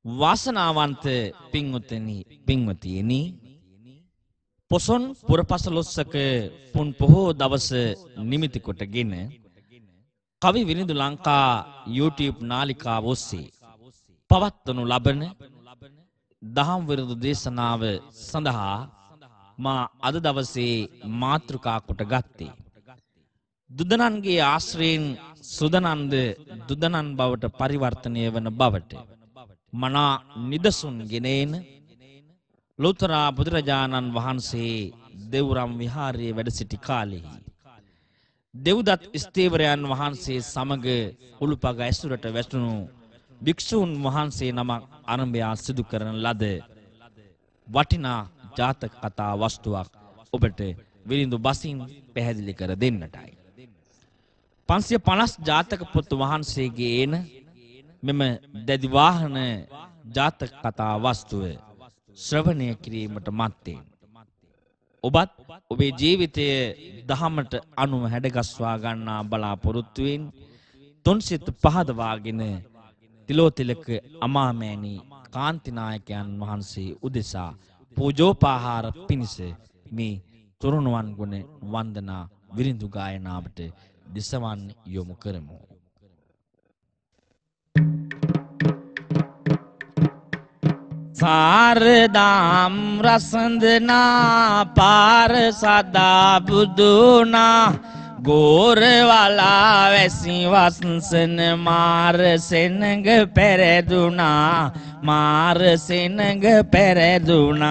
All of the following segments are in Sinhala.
වාසනාවන්ත පින්වතුනි පින්වතියනි පොසොන් පුරපසළොස්වක පුන් පොහෝ දවස නිමිති කොටගෙන කවි විනිදු ලංකා YouTube නාලිකාව ඔස්සේ පවත්වනු ලබන දහම් විරුදු දේශනාව සඳහා මා අද දවසේ මාතෘකා කොට ගත්තේ දුදනන්ගේ ආශ්‍රයෙන් සුදනන්ද දුදනන් බවට පරිවර්තනය වන බවට මනා නිදසුන් ගෙනෙන ලෝතර බුදුරජාණන් වහන්සේ දෙව්රම් විහාරයේ වැඩ සිටි කාලෙහි දෙව්දත් ස්ථේවරයන් වහන්සේ සමග උළුපග ඇසුරට වැටුණු භික්ෂූන් වහන්සේ නමක් ආරම්භය සිදු කරන ලද වටිනා ජාතක කතා වස්තුවක් ඔබට විරිඳු බසින් පැහැදිලි කර දෙන්නටයි. 550 ජාතක පොත් වහන්සේගේ එන මෙම දැඩි වාහන ජාතක කතා වස්තුව ශ්‍රවණය කිරීමට මත්තෙන් ඔබත් ඔබේ ජීවිතය දහමට අනුව හැඩගස්වා ගන්නා බලාපොරොත්තුවෙන් තුන්සිත පහදවාගෙන තිලෝතිලක අමාමෑණි කාන්තිනායකයන් වහන්සේ උදෙසා පූජෝපහාර පිණිස මේ තුරුණුවන් ගුණ වන්දනා විරිඳු ගායනාවට දිසවන් යොමු කරමු. सारदाम रसंदना पार सदा बुदुना गोर वाला वैसी वंसन मार सेनग पेरेदुना मार सेनग पेरेदुना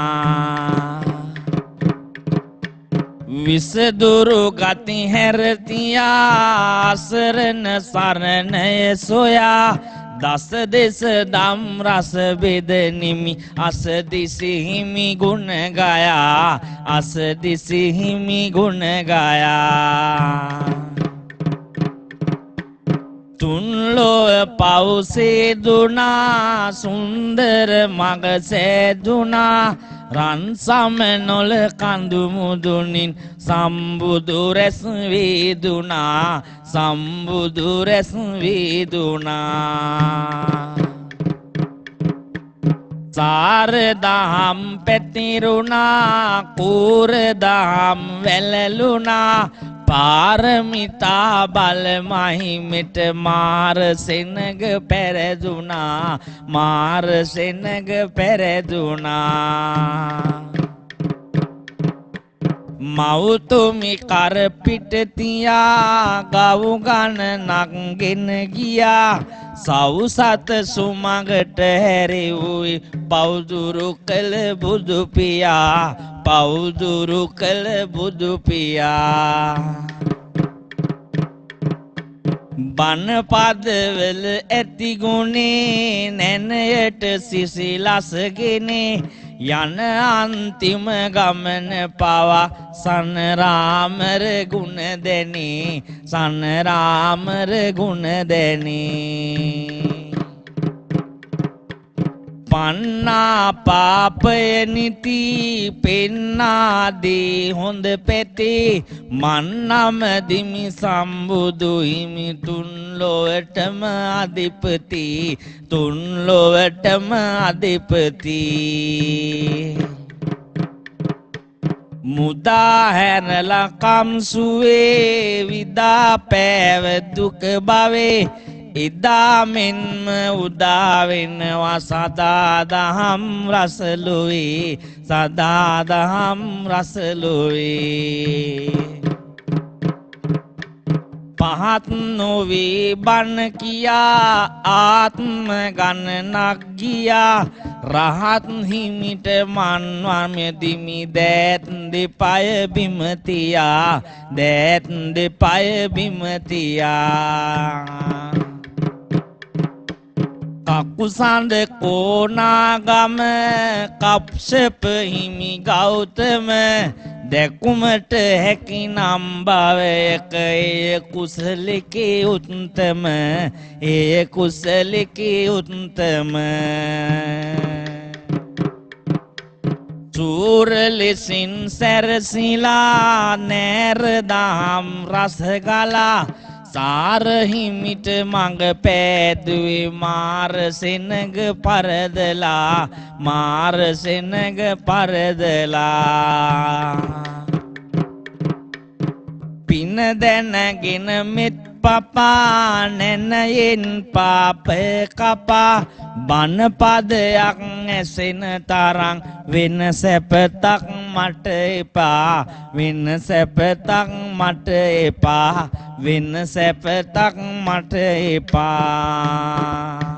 विसदुरु गति हरतिया असरन सरन सोया दस दिस दम रस बिद निमि अस दिसी हिमि गुण गाया अस दिसी हिमि गुण गाया तुन लो पाउ से दुना सुंदर मग से दुना रन समनोल कंदु मुदुनिन संबुदु रस वेदुना संबुदु रस वेदुना सारदाम पेतिरुना कूरदाम वेललुना पारमिता बल महिमिट मार सेनग पेरेदुना मार सेनग पेरेदुना मौतुमि कर पिटतिया गौ गण नंगिन गिया सौ सत सुमगट हरे हुई पौदुरु कल बुदु पिया पौदुरु कल बुदु पिया बन पदवल एति गुणे नैनयट सिसिलस गिने यन अंतिम गमन पावा सन रामर गुण देनी सन रामर गुण देनी पन्ना पापय नीति पेन्ना दे होंद पेते मन्नम दिमि संबुदु हिमि तुन लोटम अधिपति तुन लोटम अधिपति मुदा हैरल कम सुवे विदा पैव दुख बावे इदा मिन्म उदाविनवा सदा दहम रस लुई सदा दहम रस लुई पहत नोवी बन किया आत्म गण नगिया राहत हिमिट मानवा में दिमी दैत दिपाय बिमतिया दैत दिपाय बिमतिया काकुसांद को नागम कपशप हिमि गौतम देखुमट है कि नाम बावे ये कुशल के उत्तम ये कुशल के उत्तम चूरलिसिन सरसिला नैर दाम रस गाला සාරහිමිට මඟ පෑදුවේ මාර සෙනග පරදලා මාර සෙනග පරදලා පින දැනගෙන මෙත් පපා නැනයෙන් පාප කපා බණ පදයක් ඇසෙන තරම් වෙන සැපතක් මට එපා වෙන සැපතක් මට එපා වෙන සැපතක් මට එපා.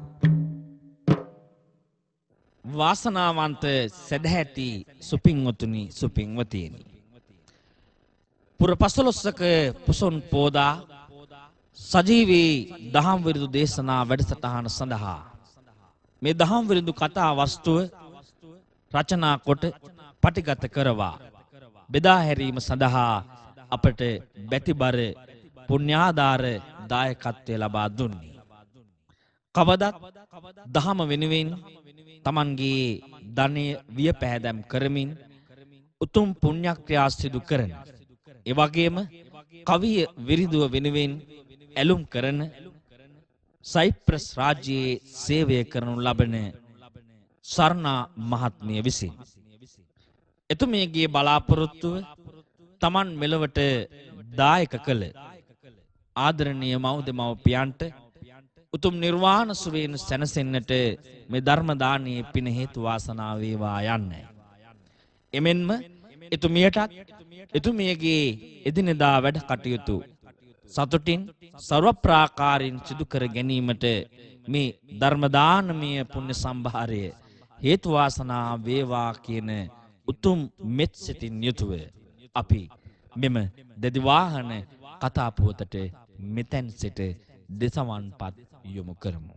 වාසනාවන්ත සදැහැති සුපින්වතුනි සුපින්වතියනි, පුර 15ක පුසොන් පෝදා සජීවී දහම් විරුදු දේශනා වැඩසටහන සඳහා මේ දහම් විරුදු කතා වස්තුව රචනා කොට පටිගත කරවා බෙදා හැරීම සඳහා අපට බැතිබර පුණ්‍යාදාර දායකත්වය ලබා දුන්නේ. කවදත් දහම වෙනුවෙන් තමන්ගේ ධනය විය පැහැදම් කරමින් උතුම් පුණ්‍යක්‍රියා සිදු කරන, ඒ වගේම කවිය විරිදුව වෙනුවෙන් ඇලුම් කරන, සයිප්‍රස් රාජ්‍යයේ සේවය කරනු ලබන සර්ණා මහත්මිය විසින් එතුමියගේ බලාපොරොත්තුව තමන් මෙලොවට දායක කළ ආදරණීය මව්දෙමව්පියන්ට උතුම් නිර්වාණ සුවයෙන් සැනසෙන්නට මේ ධර්ම දානයේ පින හේතු වාසනා වේවා යන්නයි. එමෙන්ම එතුමියටත් එතුමියගේ එදිනෙදා වැඩ කටයුතු සතුටින් සර්ව ප්‍රාකාරයෙන් සිදු කර ගැනීමට මේ ධර්ම දානමය පුණ්‍ය සම්භාරය හේතු වාසනා වේවා කියන උතුම් මෙත් සිතින් යුතුව අපි මෙම දෙදි වාහන කතා පුවතට මෙතෙන් සිට දෙසවන්පත් යොමු කරමු.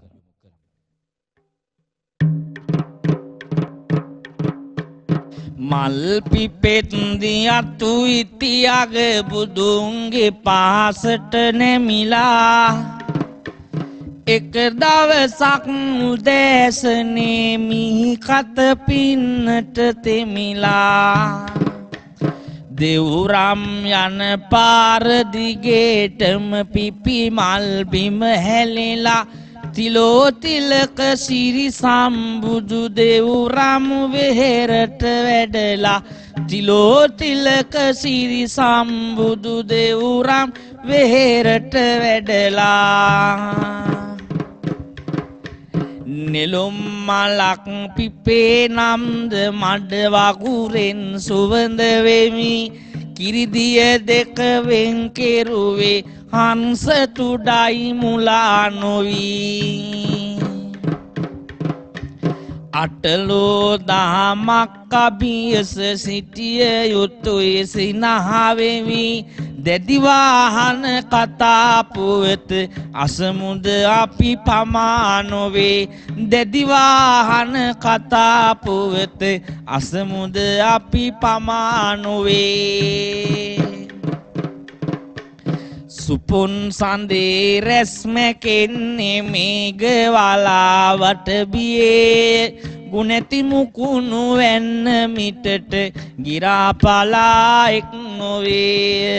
මල් පිපෙත් දියතු ඉතියග බුදුන්ගේ පාසට නැමිලා එක දවසක් උදෑසනේ මිහි කත පින්නට තෙමිලා දෙව්රම් යන පාර දිගේටම පිපි මල් බිම හැලිලා තිලෝ තිලක සිරි සම්බුදු දෙව්රම් වෙහෙරට වැඩලා තිලෝ තිලක සිරි සම්බුදු දෙව්රම් වෙහෙරට වැඩලා නෙළුම් මලක් පිපේ නම්ද මඩ වගුරෙන් සුවඳ වෙමි කිරිදිය දෙක වෙන් කෙරුවේ හංස තුඩයි මුලා නොවී අටලෝ දහමක් අභියස සිටිය යුතුය සිනහවෙමි දැඩි වාහන කතා පුවත අසමුද අපි පමා නොවේ දැඩි වාහන කතා පුවත අසමුද අපි පමා නොවේ සුපුන් සඳේ රැස්මැකෙන්නේ මේඝ වලාවට බියේ ගුණැති මුකුණු වැන්න මිටට ගිරාපලා එක් නොවේ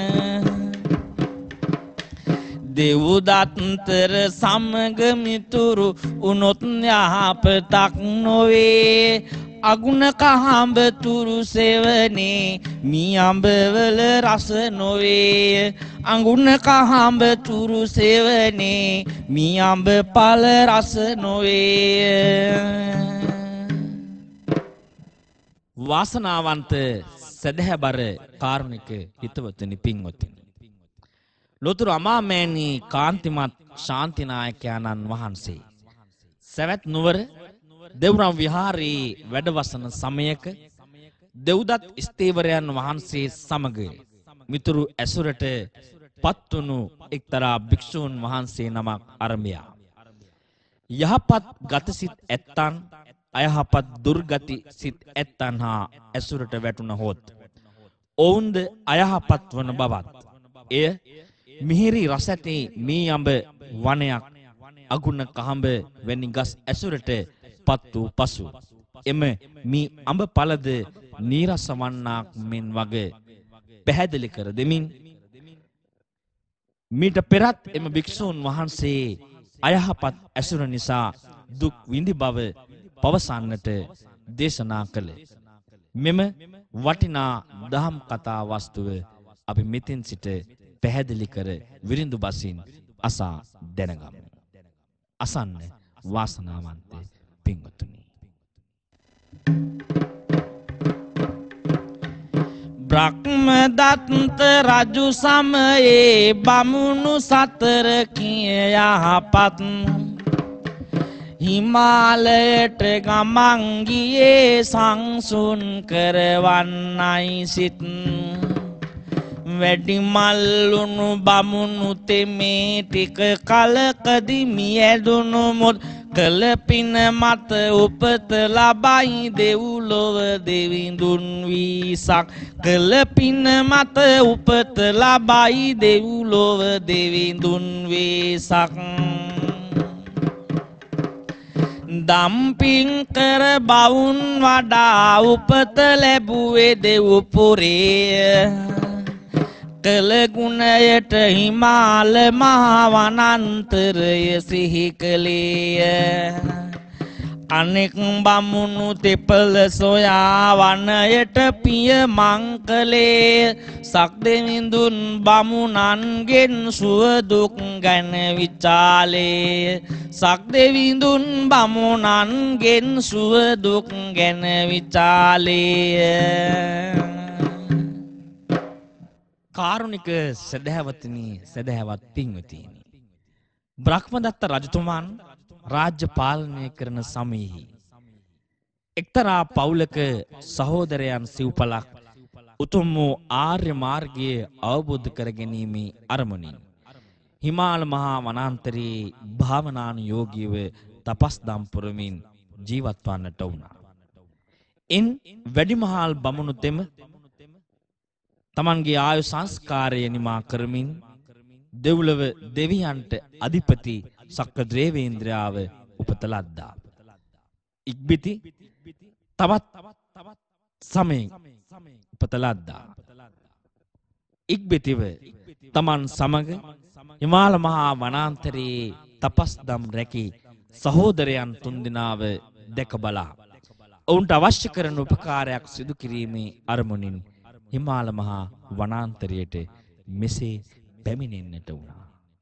දෙව්දත්තර සමග මිතුරු උනොත් යහපතක් නොවේ අගුණ කහඹ තුරු සෙවනේ මී අඹවල රස නොවේ අගුණ කහඹ තුරු සෙවනේ මී අඹ පල රස නොවේ. වාසනාවන්ත සදහැබර කාරුණික හිතවතුනි පින්වතුනි, ලොතුරු අමාමෑණී කාන්තිමත් ශාන්තිනායකයන්න් වහන්සේ සවැත් නුවර දෙව්රම් විහාරයේ වැඩවසන සමයක දෙව්දත් ස්ථේවරයන් වහන්සේ සමග මිතුරු ඇසුරට පත්වුණු එක්තරා භික්ෂූන් වහන්සේ නමක් අරඹයා යහපත් ගතසිත ඇත්තන් අයහපත් දුර්ගති සිත් ඇත්තන් හා ඇසුරට වැටුණහොත් ඔවුන්ද අයහපත් වන බවත් එය මිහිරි රස ඇති මී අඹ වනයක් අගුණ කහඹ වැනි ගස් ඇසුරට පත් වූ පසු එම මී අඹ පළද නීරස වන්නාක් මෙන් වගේ පැහැදිලි කර දෙමින් මීට පෙරත් එම භික්ෂූන් වහන්සේ අයහපත් ඇසුර නිසා දුක් විඳි බව පවසන්නට දේශනා කළ මෙම වටිනා දහම් කතා වස්තුව අපි මෙතෙන් සිට පැහැදිලි කර විරිඳු බසින් අසා දැනගමු. අසන්න වාසනාවන්ත පින්වතුනි. බ්‍රහ්මදත්ත රජු සමයේ බමුණු සතර කිය යහපත් හිමාලයට ගමන් ගියේ සංසුන් කරවන්නයි සිත් වැඩි මල්ලුණු බමුණු තෙමේ ටික කලකදී මියදුණු මුත් කළ පින මත උපත ලබයි දෙව්ලොව දෙවිඳුන් වීසක් කළ පින මත උපත ලබයි දෙව්ලොව දෙවිඳුන් වීසක් දම්පින් කර බවුන් වඩා උපත ලැබුවේ දෙව්පුරේ කළ ගුණයට හිමාල මහ වනාන්තරය සිහි කළේය අනෙක් බමුණු තෙපල සොයා වනයට පිය මංකලේ සක්දෙවිඳුන් බමුණන්ගෙන් සුව දුක් ගැන විචාලේ සක්දෙවිඳුන් බමුණන්ගෙන් සුව දුක් ගැන විචාලේ කාරුණික සදහැවතුනි සදහැවත් පින්වතුනි බ්‍රහ්මදත්ත රජතුමන් රාජ්‍ය පාලනය කරන සමයෙහි එක්තරා පවුලක සහෝදරයන් සිව්පලක් උතුම් වූ ආර්ය මාර්ගයේ අවබෝධ කර ගැනීමේ අරමුණින් හිමාල මහා වනාන්තරයේ භාවනානුයෝගීව තපස්දම් පුරමින් ජීවත් වන්නට වුණා. ඉන් වැඩිමහල් බමුණු තෙම තමන්ගේ ආයු සංස්කාරය නිමා කරමින් දෙව්ලොව දෙවියන්ට අධිපති සක්‍රදේවේන්ද්‍රයාව උපත ලද්දා. ඉක්බිති තවත් සමයෙන් උපත ලද්දා. ඉක්බිතිව තමන් සමග හිමාල මහා වනාන්තරයේ තපස්දම් රැකී සහෝදරයන් තුන්දෙනාව දැක බලා ඔවුන්ට අවශ්‍ය කරන උපකාරයක් සිදු කිරීමේ අරමුණින් හිමාල මහා වනාන්තරයට මෙසේ පැමිණෙන්නට වුණා.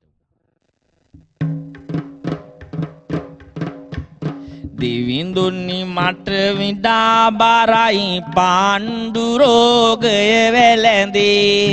දෙවිඳුනි මට විඩා බරයි පාණ්ඩු රෝගය වැළඳේ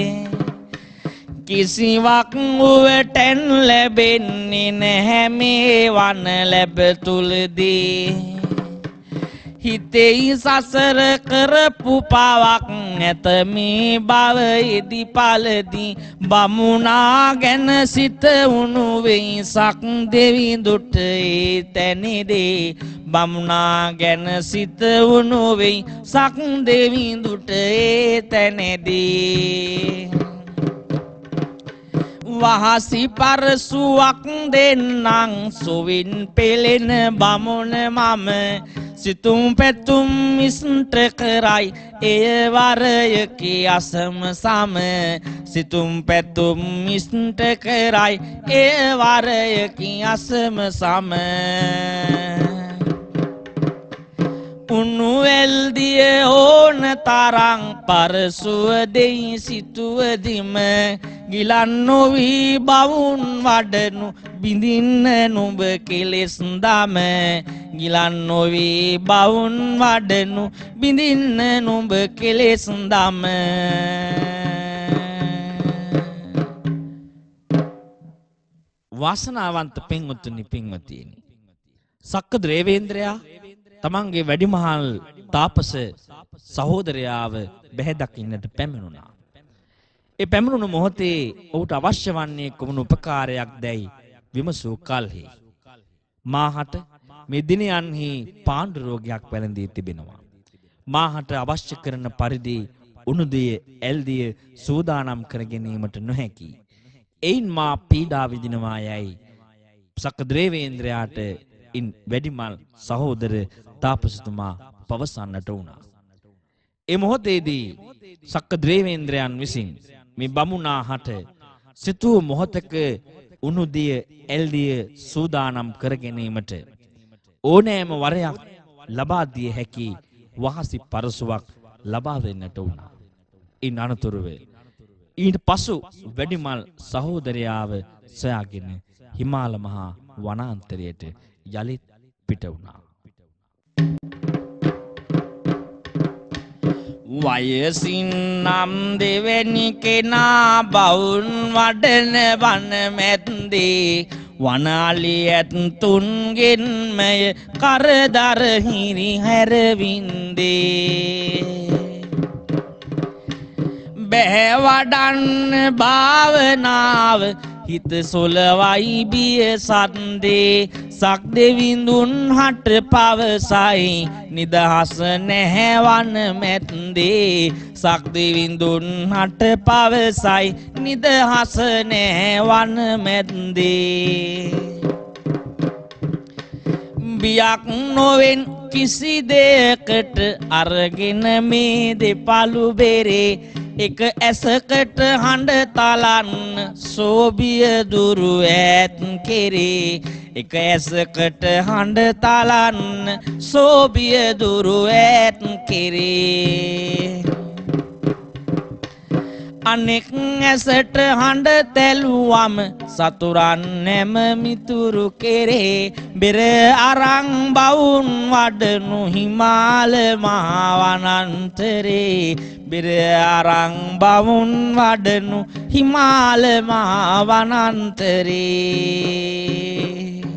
කිසිවක් උවටෙන් ලැබෙන්නේ නැහැ මේ වන ලැබ තුලදී හිතෙහි සසර කරපු පවක් නැත මේ භවයේදී පළදී බමුණා ගැන සිත උණු වෙයිසක් දෙවිඳුට ඒ තැනදී බමුණා ගැන සිත උණු වෙයිසක් දෙවිඳුට ඒ තැනදී වහසි පරසුවක් දෙන්නං සොවින් පෙලෙන බමුණ මම සිතුම් පැතුම් ඉස්න්ට කරයි එය වරයකි අසම සම සිතුම් පැතුම් ඉස්න්ට කරයි එය වරයකි අසම සම උණු එල්දිය ඕන තරං පරසුව දෙයි සිතුවදිම ගිලන් නොවී බවුන් වඩනු බිඳින්න නුඹ කෙලෙස් දම ගිලන් නොවී බවුන් වඩනු බිඳින්න නුඹ කෙලෙස් දම වාසනාවන්ත පින්වතුනි පින්වතියනි සක්‍රදේවේන්ද්‍රයා තමන්ගේ වැඩිමහල් තාපස සහෝදරයාව බැහැ දකින්නට පැමිණුණා. ඒ පැමිණුණු මොහොතේ ඔහුට අවශ්‍ය වන්නේ කුමන උපකාරයක් දැයි විමසූ කලෙහි මාහට මේ දිනයන්හි පාණ්ඩු රෝගයක් වැළඳී තිබෙනවා. මාහට අවශ්‍ය කරන පරිදි උණුදිය ඇල්දිය සූදානම් කර ගැනීමට නොහැකි. එයින් මා පීඩා විඳිනවා යයි සක්‍රදේවේන්ද්‍රයාට ඉන් වැඩිමල් සහෝදර තාපසතුමා පවසන්නට වුණා. ඒ මොහොතේදී සක්‍රදේවේන්ද්‍රයන් විසින් මේ බමුණාහට සිතූ මොහොතක උණුදිය එල්දිය සූදානම් කර ගැනීමට ඕනෑම වරයක් ලබා දිය හැකි වහසි පරසුවක් ලබා දෙන්නට වුණා. ඉන් අනතුරුව ඊට පසු වැඩිමල් සහෝදරයාව සොයාගෙන හිමාල මහා වනාන්තරයට යලිත් පිට වුණා. වයසින් නම් දෙවැනි කෙනා බවුන් වඩන වන මැද්දේ වනාලි ඇතුන්ගෙන්මය කරදර හිරි හැරවින්දේ බැහැ වඩන්න භාවනාව හිත සොලවයි බිය සද්දේ සක් දෙවිඳුන් හට පවසයි නිදහස නැහැ වන මැද්දේ සක් දෙවිඳුන් හට පවසයි නිදහස නැහැ වන මැද්දේ බියක් නොවෙන් කිසි දෙයකට අරගෙන මේ දෙපළු බෙරේ එක ඇසකට හඬ තලන්න සෝබිය දුරු ඈත් කෙරේ එක ඇසකට හඬ තලන්න සෝබිය දුරු ඈත් කෙරේ අනෙක් ඇසට හඬ තැලුවම සතුරන් නැම මිතුරු කෙරේ බෙර අරන් බවුන් වඩනු හිමාල මහා වනාන්තරේ බෙර අරන් බවුන් වඩනු හිමාල මහා වනාන්තරේ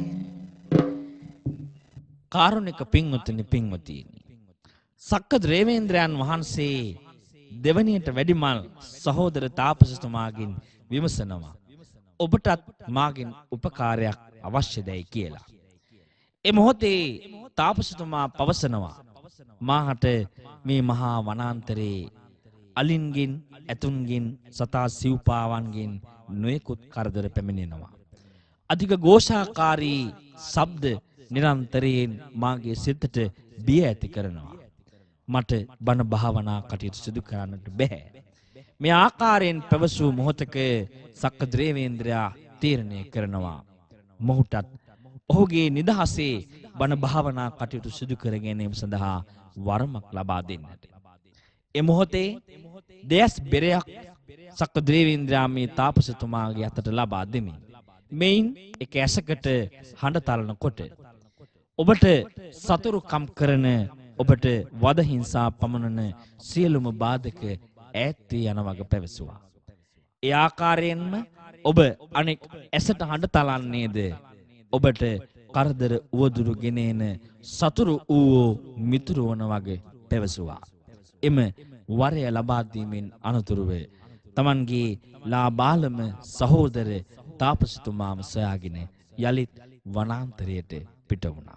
කාරුණික පින්වතුනි පින්වතීනි සක්කද රේවේන්ද්‍රයන් වහන්සේ දෙවනියට වැඩිමල් සහෝදර තාපසතුමාගෙන් විමසනවා ඔබටත් මාගෙන් උපකාරයක් අවශ්‍යදයි කියලා. ඒ මොහොතේ තාපසතුමා පවසනවා මාහට මේ මහා වනාන්තරේ අලින්ගෙන් ඇතුන්ගෙන් සතා සිව්පාවන්ගෙන් නොයෙකුත් කරදර පැමිණෙනවා. අධික ഘോഷාකාරී ශබ්ද නිරන්තරයෙන් මාගේ සිතට බිය ඇති කරනවා. මට බණ භාවනා කටයුතු සිදු කරන්නට බැහැ. මේ ආකාරයෙන් පැවසූ මොහොතක සක්කදේවේන්ද්‍රයා තීරණය කරනවා මොහුටත් ඔහුගේ නිදහසේ බණ භාවනා කටයුතු සිදු කර ගැනීම සඳහා වරමක් ලබා දෙන්නට. ඒ මොහොතේ දෙයස් බෙරයක් සක්කදේවේන්ද්‍රයා මේ තාපසතුමාගේ අතට ලබා දෙමින් මෙයින් එක ඇසකට හඬ තලනකොට ඔබට සතුරුකම් කරන ඔබට වද හිංසා පමනන සියලුම බාධක ඈත් වී යන වග පැවසුවා. ඒ ආකාරයෙන්ම ඔබ අනෙක් ඇසට හඬ තලන්නේද ඔබට කරදර උවදුරු ගෙනෙන සතුරු වූ මිතුරු වන වග පැවසුවා. එම වරය ලබා දීමෙන් අනතුරුව තමන්ගේ ලාබාලම සහෝදර තාපසතුමාම සොයාගෙන යලිත් වනාන්තරයට පිට වුණා.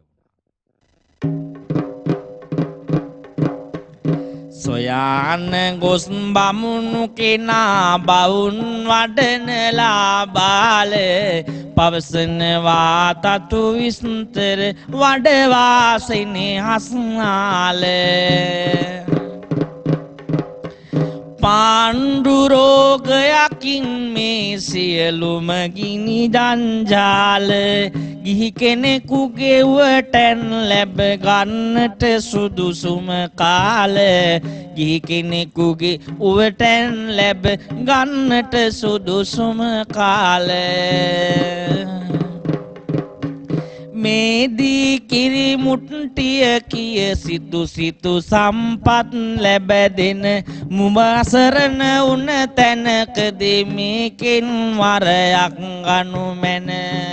සොයාන ගොස් බමුණු කෙනා බවුන් වඩනලා බාල පවසනවා තතු විස්තර වඩවාසනේ හස්නාල පාණ්ඩු රෝගයකින් මේ සියලුම ගිනි දංජාල ගිහි කෙනෙකුගේ උවටන් ලැබ ගන්නට සුදුසුම කාල ගිහි කෙනෙකුගේ උවටන් ලැබ ගන්නට සුදුසුම කාල මේදී කිරි මුට්ටිය කිය සිතු සිතු සම්පත් ලැබ දෙන මුබසරණ උන තැනකදී මේකෙන් වරයක් ගනු මැන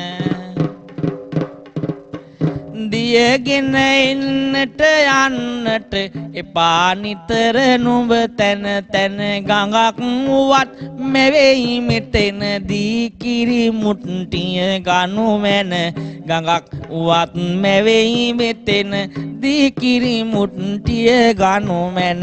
දියගෙන එන්නට යන්නට එපා නිතර නුඹ තැන තැන ගඟක් වුවත් මෙවෙයි මෙතනදී කිරි මුට්ටිය ගනු මැන ගඟක් වුවත් මෙවෙයි මෙතනදී කිරි මුට්ටිය ගනු මැන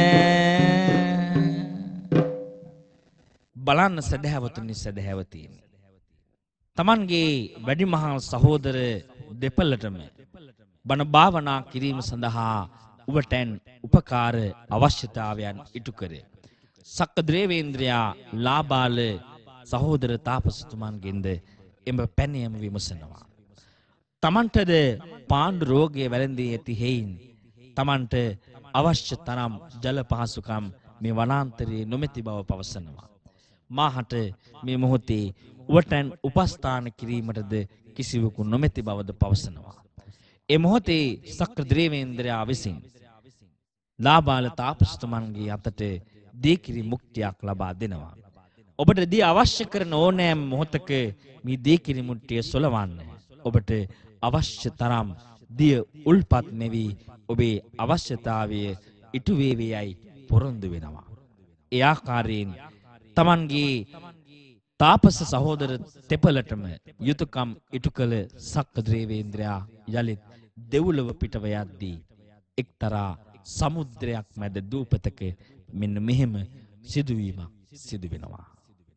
බලන්න සදහැවතුනි සදහැවතීනි තමන්ගේ වැඩිමහල් සහෝදර දෙපළටම බණ භාවනා කිරීම සඳහා උවටැන් උපකාර අවශ්‍යතාවයන් ඉටු කර සක්කදේවේන්ද්‍රයා ලාබාල සහෝදර තාපසතුමන්ගෙන්ද එම පැනයම විමසනවා. තමන්ටද පාණ්ඩු රෝගය වැළඳී ඇති හේයින් තමන්ට අවශ්‍ය තරම් ජල පහසුකම් මේ වනාන්තරයේ නොමැති බව පවසනවා. මාහට මේ මොහොතේ උවටන් උපස්ථාන කිරීමටද කිසිවකු නොමැති බවද පවසනවා. ඒ මොහොතේ සක්‍ර දේවේන්ද්‍රයා විසින් ලාබාල තාපසතුමන්ගේ අතට දීකිරි මුක්තියක් ලබා දෙනවා. ඔබට දී අවශ්‍ය කරන ඕනෑම මොහොතක මේ දීකිරි මුට්ටිය සොලවන්න. ඔබට අවශ්‍ය තරම් දිය උල්පත් මෙවි ඔබේ අවශ්‍යතාවය ඉටු වේවියයි පොරොන්දු වෙනවා. ඒ ආකාරයෙන් තමන්ගේ තාපස සහෝදර තෙපලටම යුතුයකම් ඉටු කළ සක්‍රදේවේන්ද්‍රයා යලිත් දෙව්ලොව පිටව යද්දී එක්තරා සමුද්‍රයක් මැද දූපතක මෙන්න මෙහෙම සිදුවීමක් සිදු වෙනවා.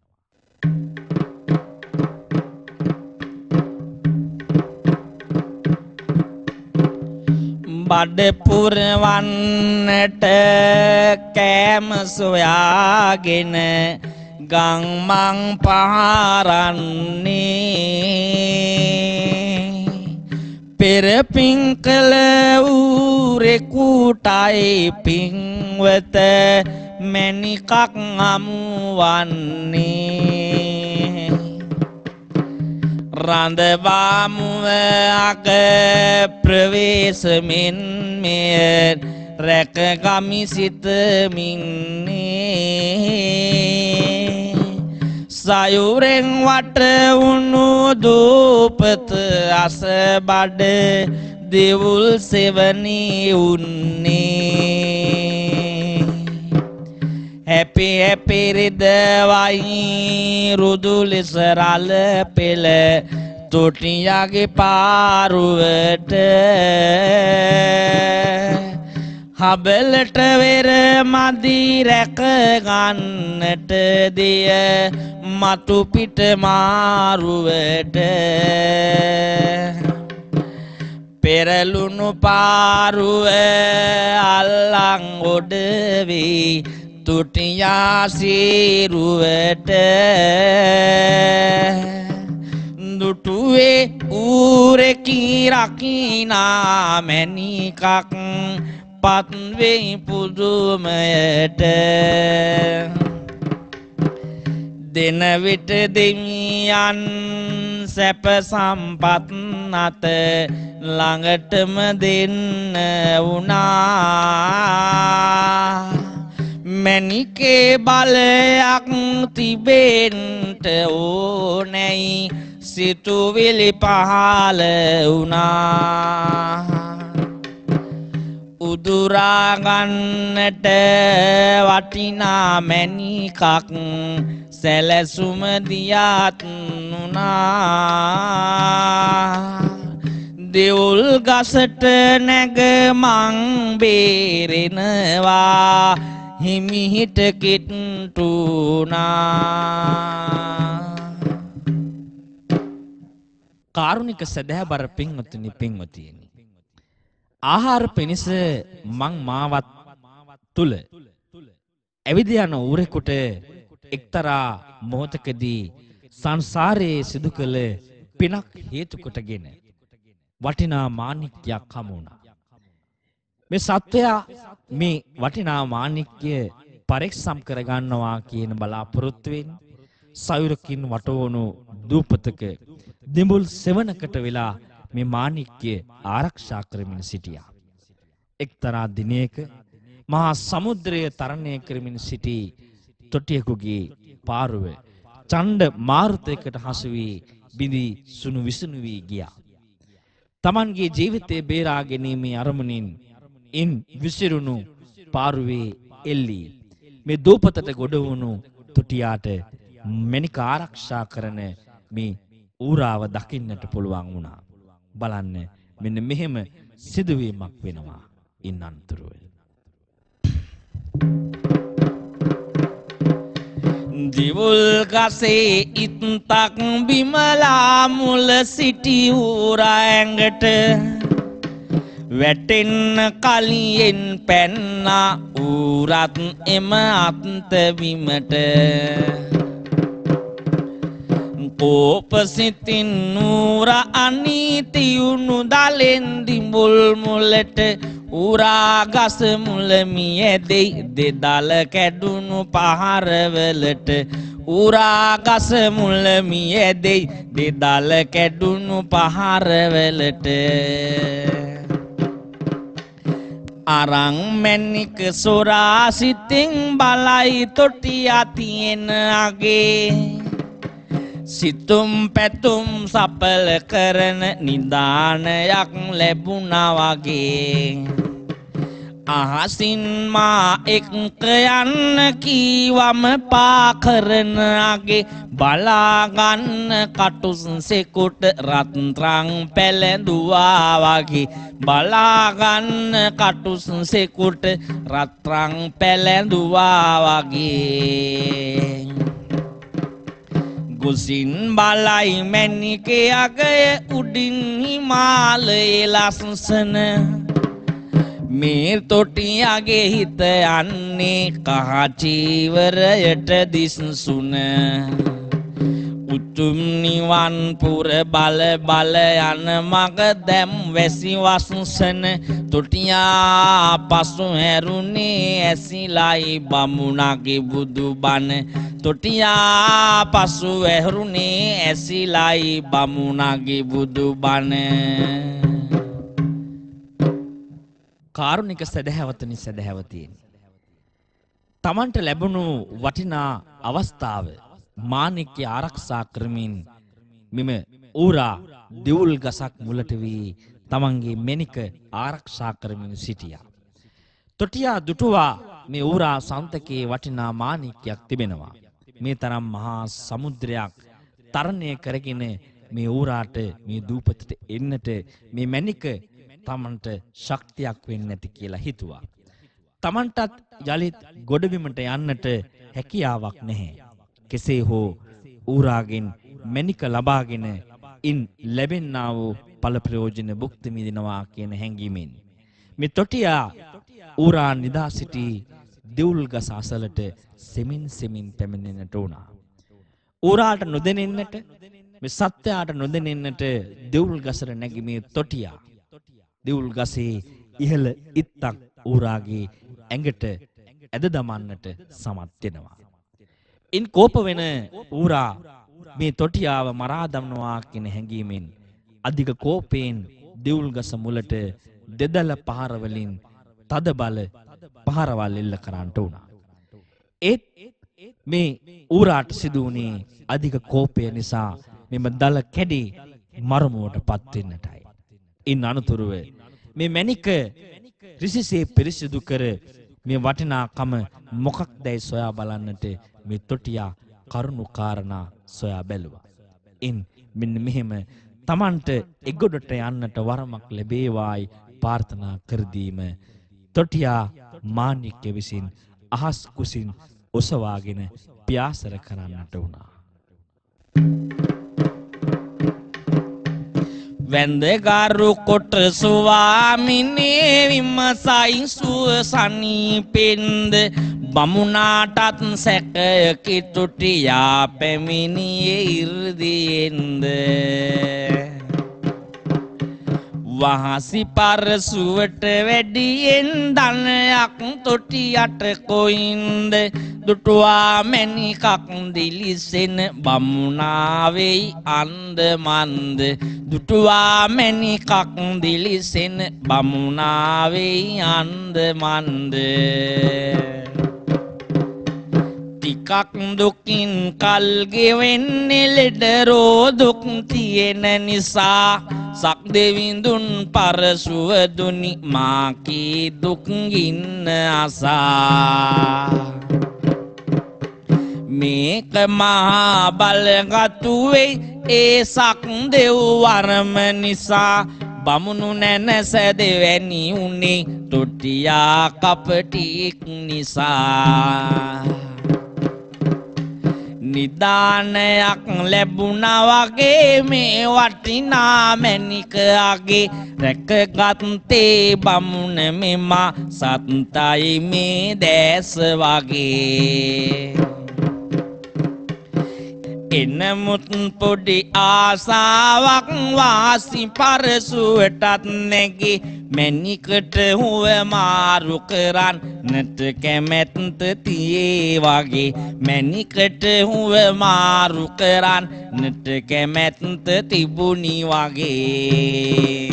බඩ පුරවන්නට කෑම සොයාගෙන ගං මං පහරන්නේ පෙර පිං කළ ඌරෙකුටයි පින්වත මැණිකක් හමුවන්නේ රඳවාමුව අක ප්‍රවේශමින් මෙය රැකගමි සිතමින්නේ සයුරෙන් වට වුණු දූපත අස බඩ දෙවුල් සෙවණී උන්නේ හැපි හැපි රිදවයි රුදු ලෙස රළ පෙළ තොටියගේ පාරුවට හබලට වෙර මදි රැක ගන්නට දිය මතු පිට මාරුවට පෙරළුණු පාරුව අල්ලන් ගොඩ වී තුටියා සීරුවට දුටුවේ ඌරෙකි රකිනා මැණිකක් පත්වෙයි පුදුමයට දෙන විට දෙවියන් සැප සම්පත් නැත ළඟටම දෙන්න වුණා මැණිකේ බලයක් තිබෙන්නට ඕනැයි සිතුවිලි පහළ වුණා උදුරා ගන්නට වටිනා මැණිකක් සැලසුම දියත් නුනා දෙවුල් ගසට නැග මං බේරෙනවා හිමිහිට කිට්ටුනා කාරුණික සදහැබර පින්වතුනි පින්වතියනි ආහාර පිණිස මං මාවත් තුල ඇවිද යන ඌරෙකුට එක්තරා මොහොතකදී සංසාරයේ සිදු කළ පිනක් හේතු කොටගෙන වටිනා මාණික්කයක් හමු වුණා. මේ සත්වයා මේ වටිනා මාණික්කය පරික්ෂම් කරගන්නවා කියන බලාපොරොත්තුවෙන් සයුරකින් වටවුණු දූපතක දෙඹුල් සෙවණකට වෙලා මේ මාණික්කය ආරක්ෂා කරමින් සිටියා. එක්තරා දිනයක මහා සමුද්‍රය තරණය කරමින් සිටි තොටියෙකුගේ පාරුව ඡණ්ඩ මාරුතයකට හසු වී බිඳී සුණු විසුණු වී ගියා. තමන්ගේ ජීවිතේ බේරා ගැනීමේ අරමුණින් ඉන් විසිරුණු පාරුවේ එල්ලී මේ දූපතට ගොඩ වුණු තොටියාට මැණික ආරක්ෂා කරන මේ ඌරාව දකින්නට පුළුවන් වුණා. බලන්න මෙන්න මෙහෙම සිදුවීමක් වෙනවා ඉන් අනතුරුව. දිවුල් ගසේ ඉත්තක් බිමලා මුල සිටි ඌරා ඇඟට වැටෙන්න කලියෙන් පැන්නා ඌරත් එම අත්ත බිමට ඕපසිතින් නූර අනීතියුණු දලෙන් දිඹුල් මුලට උරා ගස මුල මියැදෙයි දෙදල කැඩුණු පහරවලට උරා ගස මුල මියැදෙයි දෙදල කැඩුණු පහරවලට අරං මැණික සොරා සිතින් බලයි තොටියා තියෙන අගේ සිතුම් පැතුම් සපල කරන නිදානයක් ලැබුණා වගේ අහසින් මා එක්ක යන්න කීවම පා කරන අගේ බලා ගන්න කටුසෙකුට රත්රන් පැලඳුවා වගේ බලා ගන්න කටුසෙකුට රත්රන් පැලඳුවා වගේ ගුසින් බලයි මැණිකේ අගය උඩින් හිමාලයේ ලස්සන මේ තොටියගේ හිත යන්නේ කහ චීවරයට දිස්සුන උතුම් නිවන් පුර බල බල යන මග දැම් වැසි වසුසන තොටියා පසු හැරුණේ ඇසිලයි බමුණගේ බුදුබණ තොටියා පසු හැරුණේ ඇසිලයි බමුණගේ බුදුබණ කාරුණික සදහැවතනි සදහැවතීන් තමන්ට ලැබුණු වටිනා අවස්ථාව මාණික්‍ය ආරක්ෂා කරමින් මෙම ඌරා දෙවුල් ගසක් මුලට වී තමන්ගේ මෙනික ආරක්ෂා කරමින් සිටියා. තොටියා දුටුවා මේ ඌරා සන්තකේ වටිනා මාණික්‍යයක් තිබෙනවා. මේ තරම් මහා සමුද්‍රයක් තරණය කරගෙන මේ ඌරාට මේ දූපතට එන්නට මේ මැණික තමන්ට ශක්තියක් වෙන්නේ නැති කියලා හිතුවා. තමන්ටත් යලිත් ගොඩබිමට යන්නට හැකියාවක් නැහැ. කෙසේ හෝ ඌරාගෙන් මැණික ලබාගෙන ඉන් ලැබෙන්නා වූ ඵල ප්‍රයෝජන භුක්ති විඳිනවා කියන හැඟීමෙන් මේ තොටියා ඌරා නිදා සිටි දෙවුල් ගස අසලට සෙමින් සෙමින් පැමිණෙන්නට උනා. ඌරාට නොදෙනෙන්නට මේ සත්‍යයට නොදෙනෙන්නට දෙවුල් ගසට නැගි මේ තොටියා දෙවුල් ගසේ ඉහළ ඉත්තක් ඌරාගේ ඇඟට ඇද දමන්නට සමත් වෙනවා. ඉන් කෝප වෙන ඌරා මේ තොටියාව මරා දමනවා කියන හැඟීමෙන් අධික කෝපයෙන් දෙවුල් ගස මුලට දෙදල පහර වලින් තද බල පහරවල් එල්ල කරන්නට උනා. ඒත් මේ ඌරාට සිදු වුණේ අධික කෝපය නිසා මෙම දල කැඩි මරමුවටපත් වෙන්නටයි. ඉන් අනතුරුව මේ මැණික රිසිසේ පිරිසිදු කර මේ වටිනාකම මොකක්දයි සොයා බලන්නට මේ තොටියා කරුණු කාරණා සොයා බැලුවා. ඉන් මෙන්න මෙහෙම තමන්ට එගොඩට යන්නට වරමක් ලැබේවායි ප්‍රාර්ථනා කර දීම තොටියා මාණික්‍ය විසින් අහස් කුසින් ඔසවාගෙන පියාසර කරන්නට වුණා. වැන්දගරු කොට ස්වාමිනේ විමසයි සුවසනීපෙන්ද බමුණාටත් සැකයකි තොටියා පැමිණියේ ඉර්දියෙන්ද වහසි පරසුවට වැඩියෙන් ධනයක් තොටියට කොයින්ද දුටුවා මැණිකක් දිලිසෙන බමුණා වෙයි අන්ද මන්ද දුටුවා මැණිකක් දිලිසෙන බමුණා වෙයි අන්ද මන්ද ටිකක් දුකින් කල් ගෙවෙන්නේ ලෙඩ රෝදුක් තියෙන නිසා සක් දෙවිඳුන් පරසුව දුනි මාකී දුක් ගින්න අසා මේක මහා බලගතු වෙයි ඒ සක් දෙව් වරම නිසා බමුණු නැනස දෙවැනි උනේ තොටියා කපටික් නිසා නිදානයක් ලැබුණා වගේ මේ වටිනා මැණිකගේ රැකගත්තේ බමුණ මෙමා සත්තයි මේ දැස වගේ එනමුත් පොඩි ආසාවක් වාසි පරසුවටත් නැගී මැණිකට හුව මාරු කරන්නට කැමැත්ත තියේ වගේ මැණිකට හුව මාරු කරන්නට කැමැත්ත තිබුණි වගේ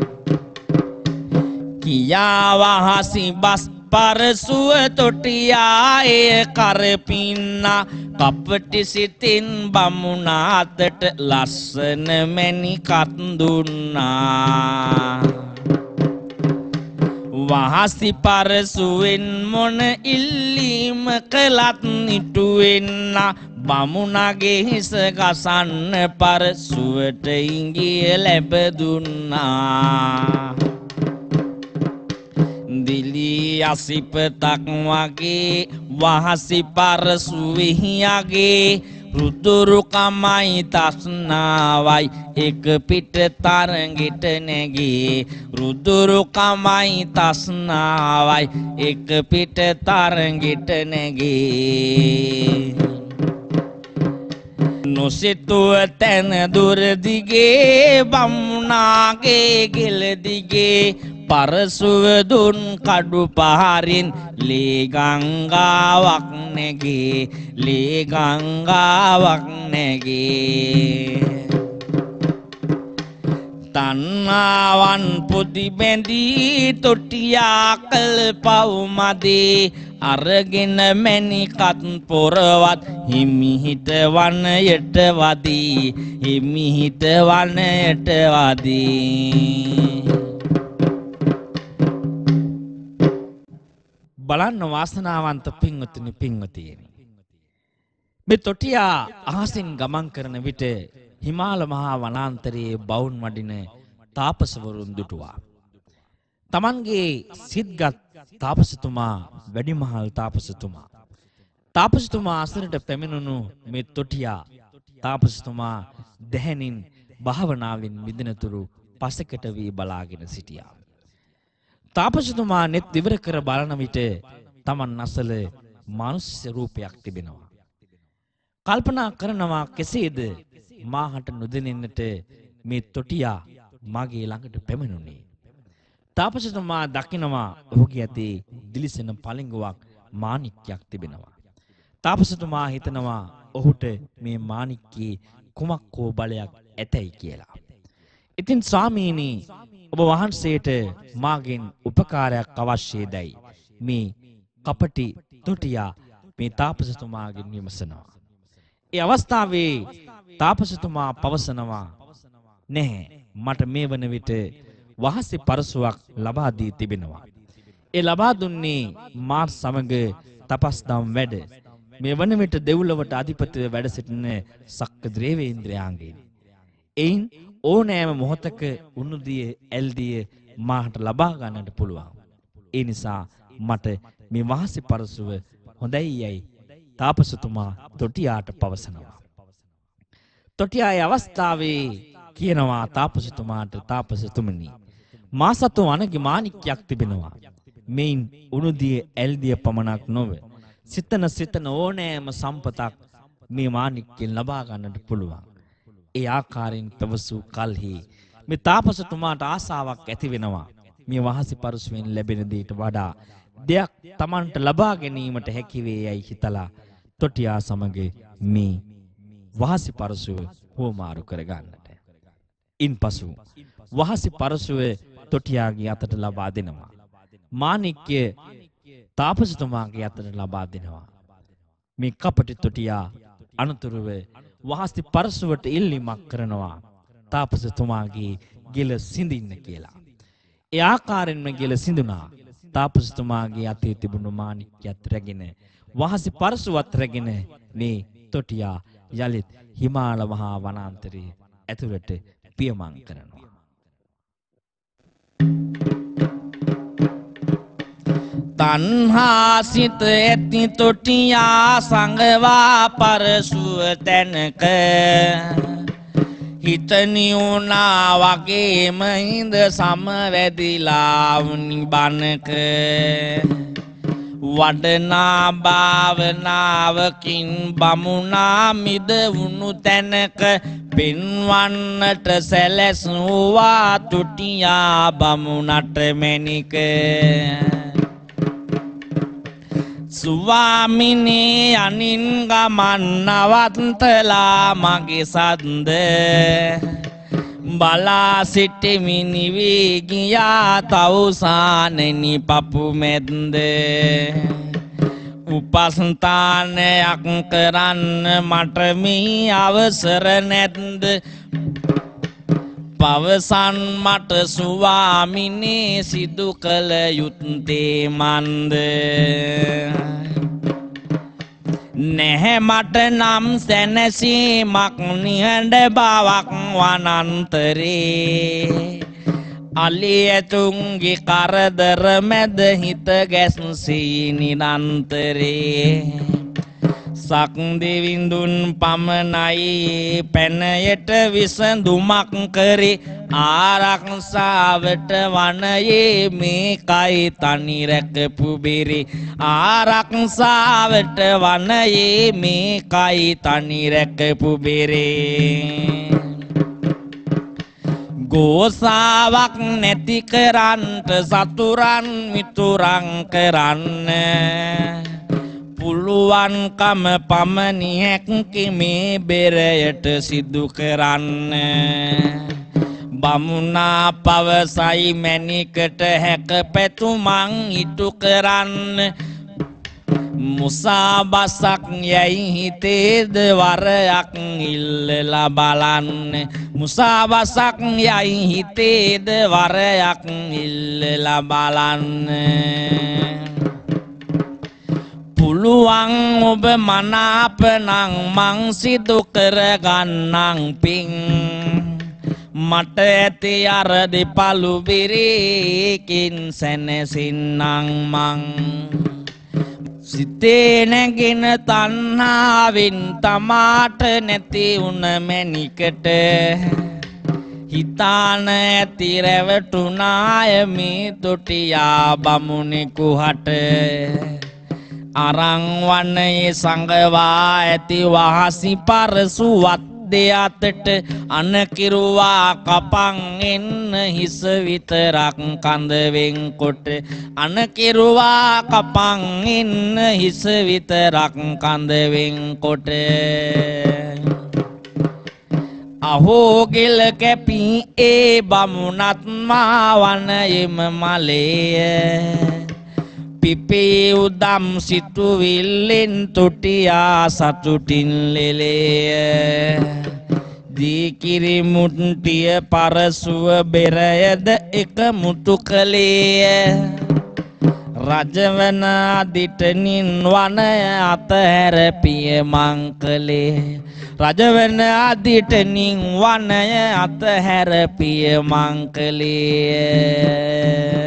කියා වහසි බස් පරසුව තොටියා එය කරපින්නා කපටි සිතින් බමුණාතට ලස්සන මැණිකක් දුන්නා වහසි පරසුවෙන් මොන ඉල්ලීම කළත් නිටුවෙන්නා බමුණගේ හිස ගසන්න පරසුවට ඉඟිය ලැබ දුන්නා දිලි අසිපතක් වගේ වහසි පරසුවෙහියගේ රුදුරු කමයි තස්නාවයි එක පිට තරගෙට නැගී රුදුරු කමයි තස්නාවයි එක පිට තරගෙට නැගී නොසිතුව තැන දුර දිගේ බමුණාගේ ගෙල දිගේ පරසුව දුන් කඩු පහරින් ලේ ගංගාවක් නැගේ ලේ ගංගාවක් නැගේ තණ්හාවන් පොදි බැඳී තොටියා කළ පව් මදේ අරගෙන මැණිකත් පොරවත් හිමිහිට වනයට වදී හිමිහිට වනයට වදී බලන්න වාසනාවන්ත පින්වතුනි පින්වතියනි මේ තොටියා අහසින් ගමන් කරන විට හිමාල මහා වනාන්තරයේ බවුන් වඩින තාපසවරුන් දුටුවා. තමන්ගේ සිත්ගත් තාපසතුමා වැඩිමහල් තාපසතුමා. තාපසතුමා අසරට පැමිණුණු මේ තොටියා තාපසතුමා දැහැනින් භාවනාවෙන් මිදෙනතුරු පසකට වී බලාගෙන සිටියා. තාපසතුමා net ඉවර කර බලන විට තමන් අසල මනුෂ්‍ය රූපයක් තිබෙනවා. කල්පනා කරනවා කෙසේද මාහට නොදෙනෙන්නට මේ තොටියා මගේ ළඟට පැමිණුණේ. තාපසතුමා දකිනවා ඔහුගේ ඇතේ දිලිසෙන පලිඟුවක් මාණික්කයක් තිබෙනවා. තාපසතුමා හිතනවා ඔහුට මේ මාණික්කේ කුමක් හෝ බලයක් ඇතයි කියලා. ඉතින් ස්වාමීනි ඔබ වහන්සේට මාගෙන් උපකාරයක් අවශ්‍යයිදයි මේ කපටි තොටියා මේ තාපසතුමාගෙන් විමසනවා. ඒ අවස්ථාවේ තාපසතුමා පවසනවා නැහැ මට මේ වන විට වහසි පරසුවක් ලබා දී තිබෙනවා. ඒ ලබා දුන්නේ මාත් සමග තපස්දම් වැඩ මේ වන විට දෙව්ලොවට අධිපතිව වැඩ සිටින සක්ක දේවේන්ද්‍රයාගෙන්. එයින් ඕනෑම මොහොතක උණුදිය ඇල්දිය මාහට ලබා ගන්නට පුළුවන්. ඒ නිසා මට මේ වහසි පරසුව හොඳයි යයි තාපසතුමා තොටියාට පවසනවා. තොටියාගේ අවස්ථාවේ කියනවා තාපසතුමාට තාපසතුමනි මා සතු අනගේ මාණික්කයක් තිබෙනවා. මෙයින් උණුදිය ඇල්දිය පමණක් නොව සිතන ඕනෑම සම්පතක් මේ මාණික්කෙන් ලබා ගන්නට පුළුවන්. ඒ ආකාරයෙන් පැවසූ කල්හි මේ තාපසතුමාට ආසාවක් ඇති වෙනවා. මේ වහසි පරසුවෙන් ලැබෙන දේට වඩා දෙයක් Tamanට ලබා ගැනීමට හැකි වේ යයි හිතලා තොටියා සමග මේ වහසි පරසුව හෝමාරු කරගන්නට. ඉන්පසු වහසි පරසුව තොටියාගේ අතට ලබා දෙනවා. මාණික්‍ය තාපසතුමාගේ අතට ලබා දෙනවා. මේ කපටි තොටියා අනතුරුව වහසි පරසුවට ඉල්ලීමක් කරනවා තාපසතුමාගේ ගෙල සිඳින්න කියලා. ඒ ආකාරයෙන්ම ගෙල සිඳුණා. තාපසතුමාගේ අතේ තිබුණු මාණික්‍යත් රැගෙන වහසි පරසුවත් රැගෙන මේ තොටියා යලිත් හිමාල මහා වනාන්තරයේ ඇතුළට පියමන් කරනවා. තණ්හා සිත ඇති තොටියා සංගවා පරසුව තැනක හිතනියුණා වගේම හිඳ සමවැදිලා වුනි බනක වඩනා භාවනාවකින් බමුණා මිද වුණු තැනක පින්වන්නට සැලැස්නුවා තුටියා බමුණට මැණික ස්වාමිනේ අනින් ගමන් නවත්තලා මගේ සද්ද බලා සිටිමි නිවී ගියා තවුසානෙනි පපු මැද්ද උපස්ථානයක් කරන්න මට මේ අවසර නැද්ද පවසන් මට ස්වාමිනේ සිදු කළ යුත්තේ මන්ද නැහැ මට නම් සැනසීමක් නිහඬ බවක් වනන්තරේ අලි ඇතුන්ගේ කරදර මැද හිත ගැස්සී නිරන්තරේ සක්දිවිඳුන් පමණයි පැනයට විසඳුමක් කරේ ආරක්ෂාවට වනයේ මේකයි තනි රැකපු බෙරේ ආරක්ෂාවට වනයේ මේකයි තනි රැකපු බෙරේ ගෝසාවක් නැති කරන්ට සතුරන් මිතුරන් කරන්න පුළුවන්කම පමණි හැක්කි මේ බෙරයට සිදු කරන්න බමුණා පවසයි මැණිකට හැක පැතුමන් ඉටු කරන්න මුසාබසක් යයි හිතේද වරයක් ඉල්ලලා බලන්න මුසාබසක් යයි හිතේද වරයක් ඉල්ලලා බලන්න පුළුවන් ඔබ මනාපනං මං සිදු කරගන්නං පිං මට ඇති අර දෙපළු බිරේකින් සැනසෙන්නං මං සිතේ නැගෙන තණ්හාවෙන් තමාට නැති උන මැණිකට හිතාන ඇති රැවටුනාය මේ තොටියා බමුණෙකු හට අරන් වනයේ සංගවා ඇති වහසි පරසුවත් දෙයතට අනකිරුවා කපන් එන්න හිස විතරක් කඳ වෙන්කොට අනකිරුවා කපන් එන්න හිස විතරක් කඳ වෙන්කොට අහෝ ගෙල කැපී ඒ බමුණත් මා වනයේම මලේ පිපේ උදම් සිතුවිල්ලෙන් තොටියා සතුටින් ලෙලේ දීකිරි මුට්ටිය පරසුව බෙරයද එක මුතු කළේ රජවන අදිටනින් වනය අතහැර පිය මංකලේ රජවන අදිටනින් වනය අතහැර පිය මංකලේ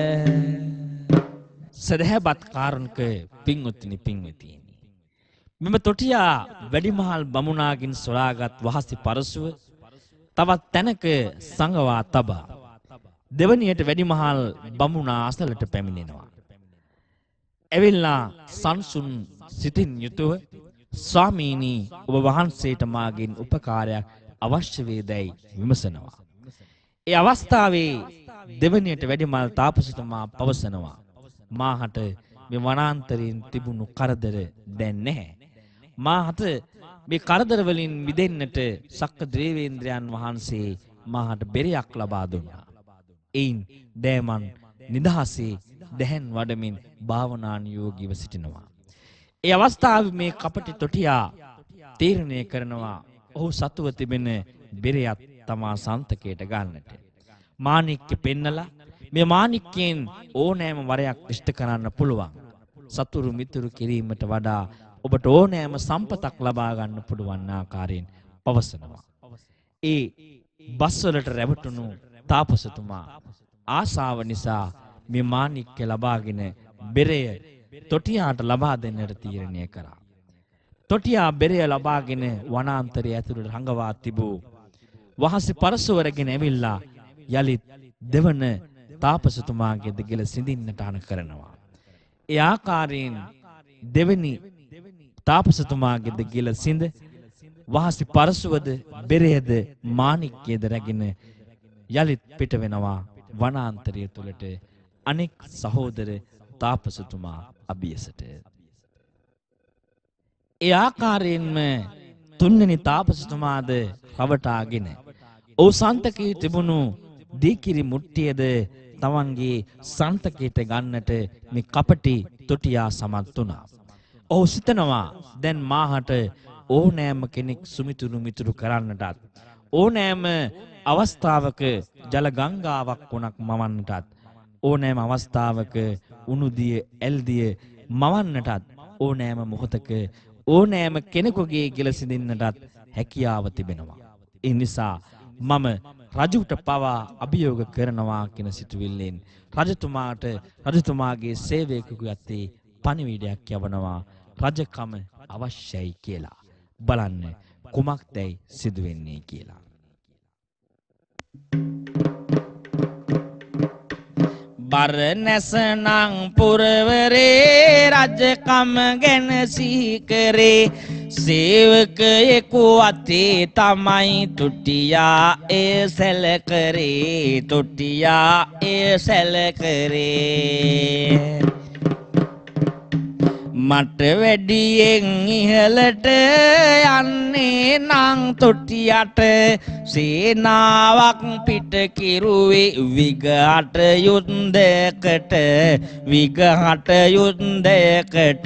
සදහැබත් කාරණක පින්වත්නි පින්වතියනි මෙම තොටියා වැඩිමහල් බමුණාගින් සොරාගත් වහසි පරසුව තවත් තැනක සංගවා තබා දෙවනියට වැඩිමහල් බමුණා අසලට පැමිණෙනවා ඇවිල්ලා සංසුන් සිතින් යුතුව ස්වාමීනි ඔබ වහන්සේට මාගෙන් උපකාරයක් අවශ්‍ය වේදැයි විමසනවා ඒ අවස්ථාවේ දෙවනියට වැඩිමහල් තාපසතුමා පවසනවා මාහට මේ වනාන්තරයෙන් තිබුණු කරදර දැන් නැහැ. මාහට මේ කරදර වලින් මිදෙන්නට සක්ක දේවේන්ද්‍රයන් වහන්සේ මාහට බෙරයක් ලබා දුන්නා. එයින් දෑමන් නිදහසේ දැහැන් වඩමින් භාවනානුයෝගීව සිටිනවා. ඒ අවස්ථාවේ මේ කපටි තොටියා තීරණය කරනවා ඔහු සතුව තිබෙන බෙරයක් තමා සන්තකයට ගන්නට. මාණික්ක පෙන්නලා මේ මාණික්කෙන් ඕනෑම වරයක් ඉෂ්ට කරන්න පුළුවන්. සතුරු මිතුරු කිරීමට වඩා ඔබට ඕනෑම සම්පතක් ලබා ගන්න පුළුවන් ආකාරයෙන් පවසනවා. ඒ බස්වලට රැවටුණු තාපසතුමා ආසාව නිසා මේ මාණික්ක ලබාගෙන බෙරය තොටියාට ලබා දෙන්නට තීරණය කරා. තොටියා බෙරය ලබාගෙන වනාන්තරය ඇතුළට රඟවා තිබූ වහසි පරසවරගෙන ඇවිල්ලා යලිත් දෙවන තාපසතුමාගේ දෙගල සිඳින්නට අන කරනවා. ඒ ආකාරයෙන් දෙවෙනි තාපසතුමාගේද ගිල සිඳ වහසි පරසුවද බෙරේද මාණික්කයේද රැගෙන යලිත් පිට වෙනවා වනාන්තරය තුලට අනෙක් සහෝදර තාපසතුමා අභියසට. ඒ ආකාරයෙන්ම තුන්වෙනි තාපසතුමාද රවටාගෙන ඔහු සන්තකයේ තිබුණු දීකිරි මුට්ටියද තමන්ගේ සන්තකයට ගන්නට මේ කපටි තොටියා සමත් වුණා. ඔහු සිතනවා දැන් මාහට ඕනෑම කෙනෙක් සුමිතුරු මිතුරු කරන්නටත් ඕනෑම අවස්ථාවක ජල ගංගාවක් වුණක් මවන්නටත් ඕනෑම අවස්ථාවක උණුදිය ඇල්දිය මවන්නටත් ඕනෑම මොහොතක ඕනෑම කෙනෙකුගේ ගිලසිඳින්නටත් හැකියාව තිබෙනවා. ඒ නිසා මම රජුට පවා අභියෝග කරනවා කියන සිතුවිල්ලෙන් රජතුමාට රජතුමාගේ සේවකයෙකු යත්තේ පණිවිඩයක් යවනවා රජකම අවශ්‍යයි කියලා. බලන්න කුමක්දයි සිදු වෙන්නේ කියලා. බරණැසනං පුරවරේ රජකම ගැන සීකරේ සේවකයෙකු අතේ තමයි තුටියා ඒ සැලකරේ තුටියා ඒ සැලකරේ මට වැඩියෙන් ඉහළට යන්නේ නං තොටියට සේනාවක් පිට කිරුවේ විගහට යුද්ධයකට විගහට යුද්ධයකට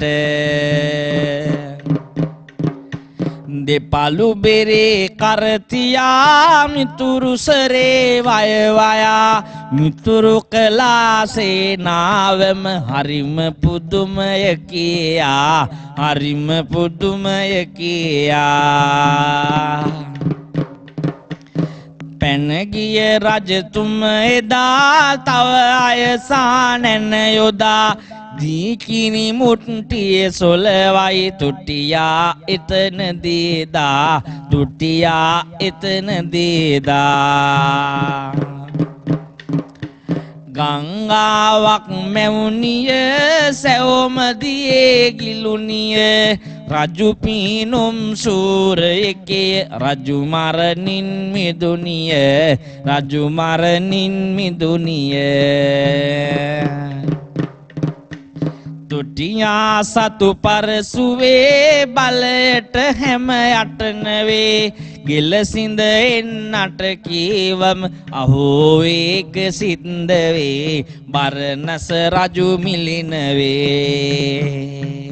දෙපළු බෙරේ කරතියා මිතුරු සරේ වය වයා මිතුරු කළා සේනාවම හරිම පුදුමය කියා හරිම පුදුමය කියා පැන ගිය රජතුම එදා තව අයසා නැන යොදා දීකිනි මුට්ටිය සොලවයි තුටියා එතන දේදා තුටියා එතන දේදා ගංගාවක් මැවුනිය සැවොමදියේ ගිලුනිය රජු පීනුම් සූරයෙකේ රජු මරණින් මිදුනිය රජු මරණින් මිදුනිය තුටියා සතු පරසුවේ බලයට හැම යටනවේ ගෙලසිඳ එන්නට කීවම අහෝ ඒක සින්දවේ බරණැස රජු මිලිනවේ.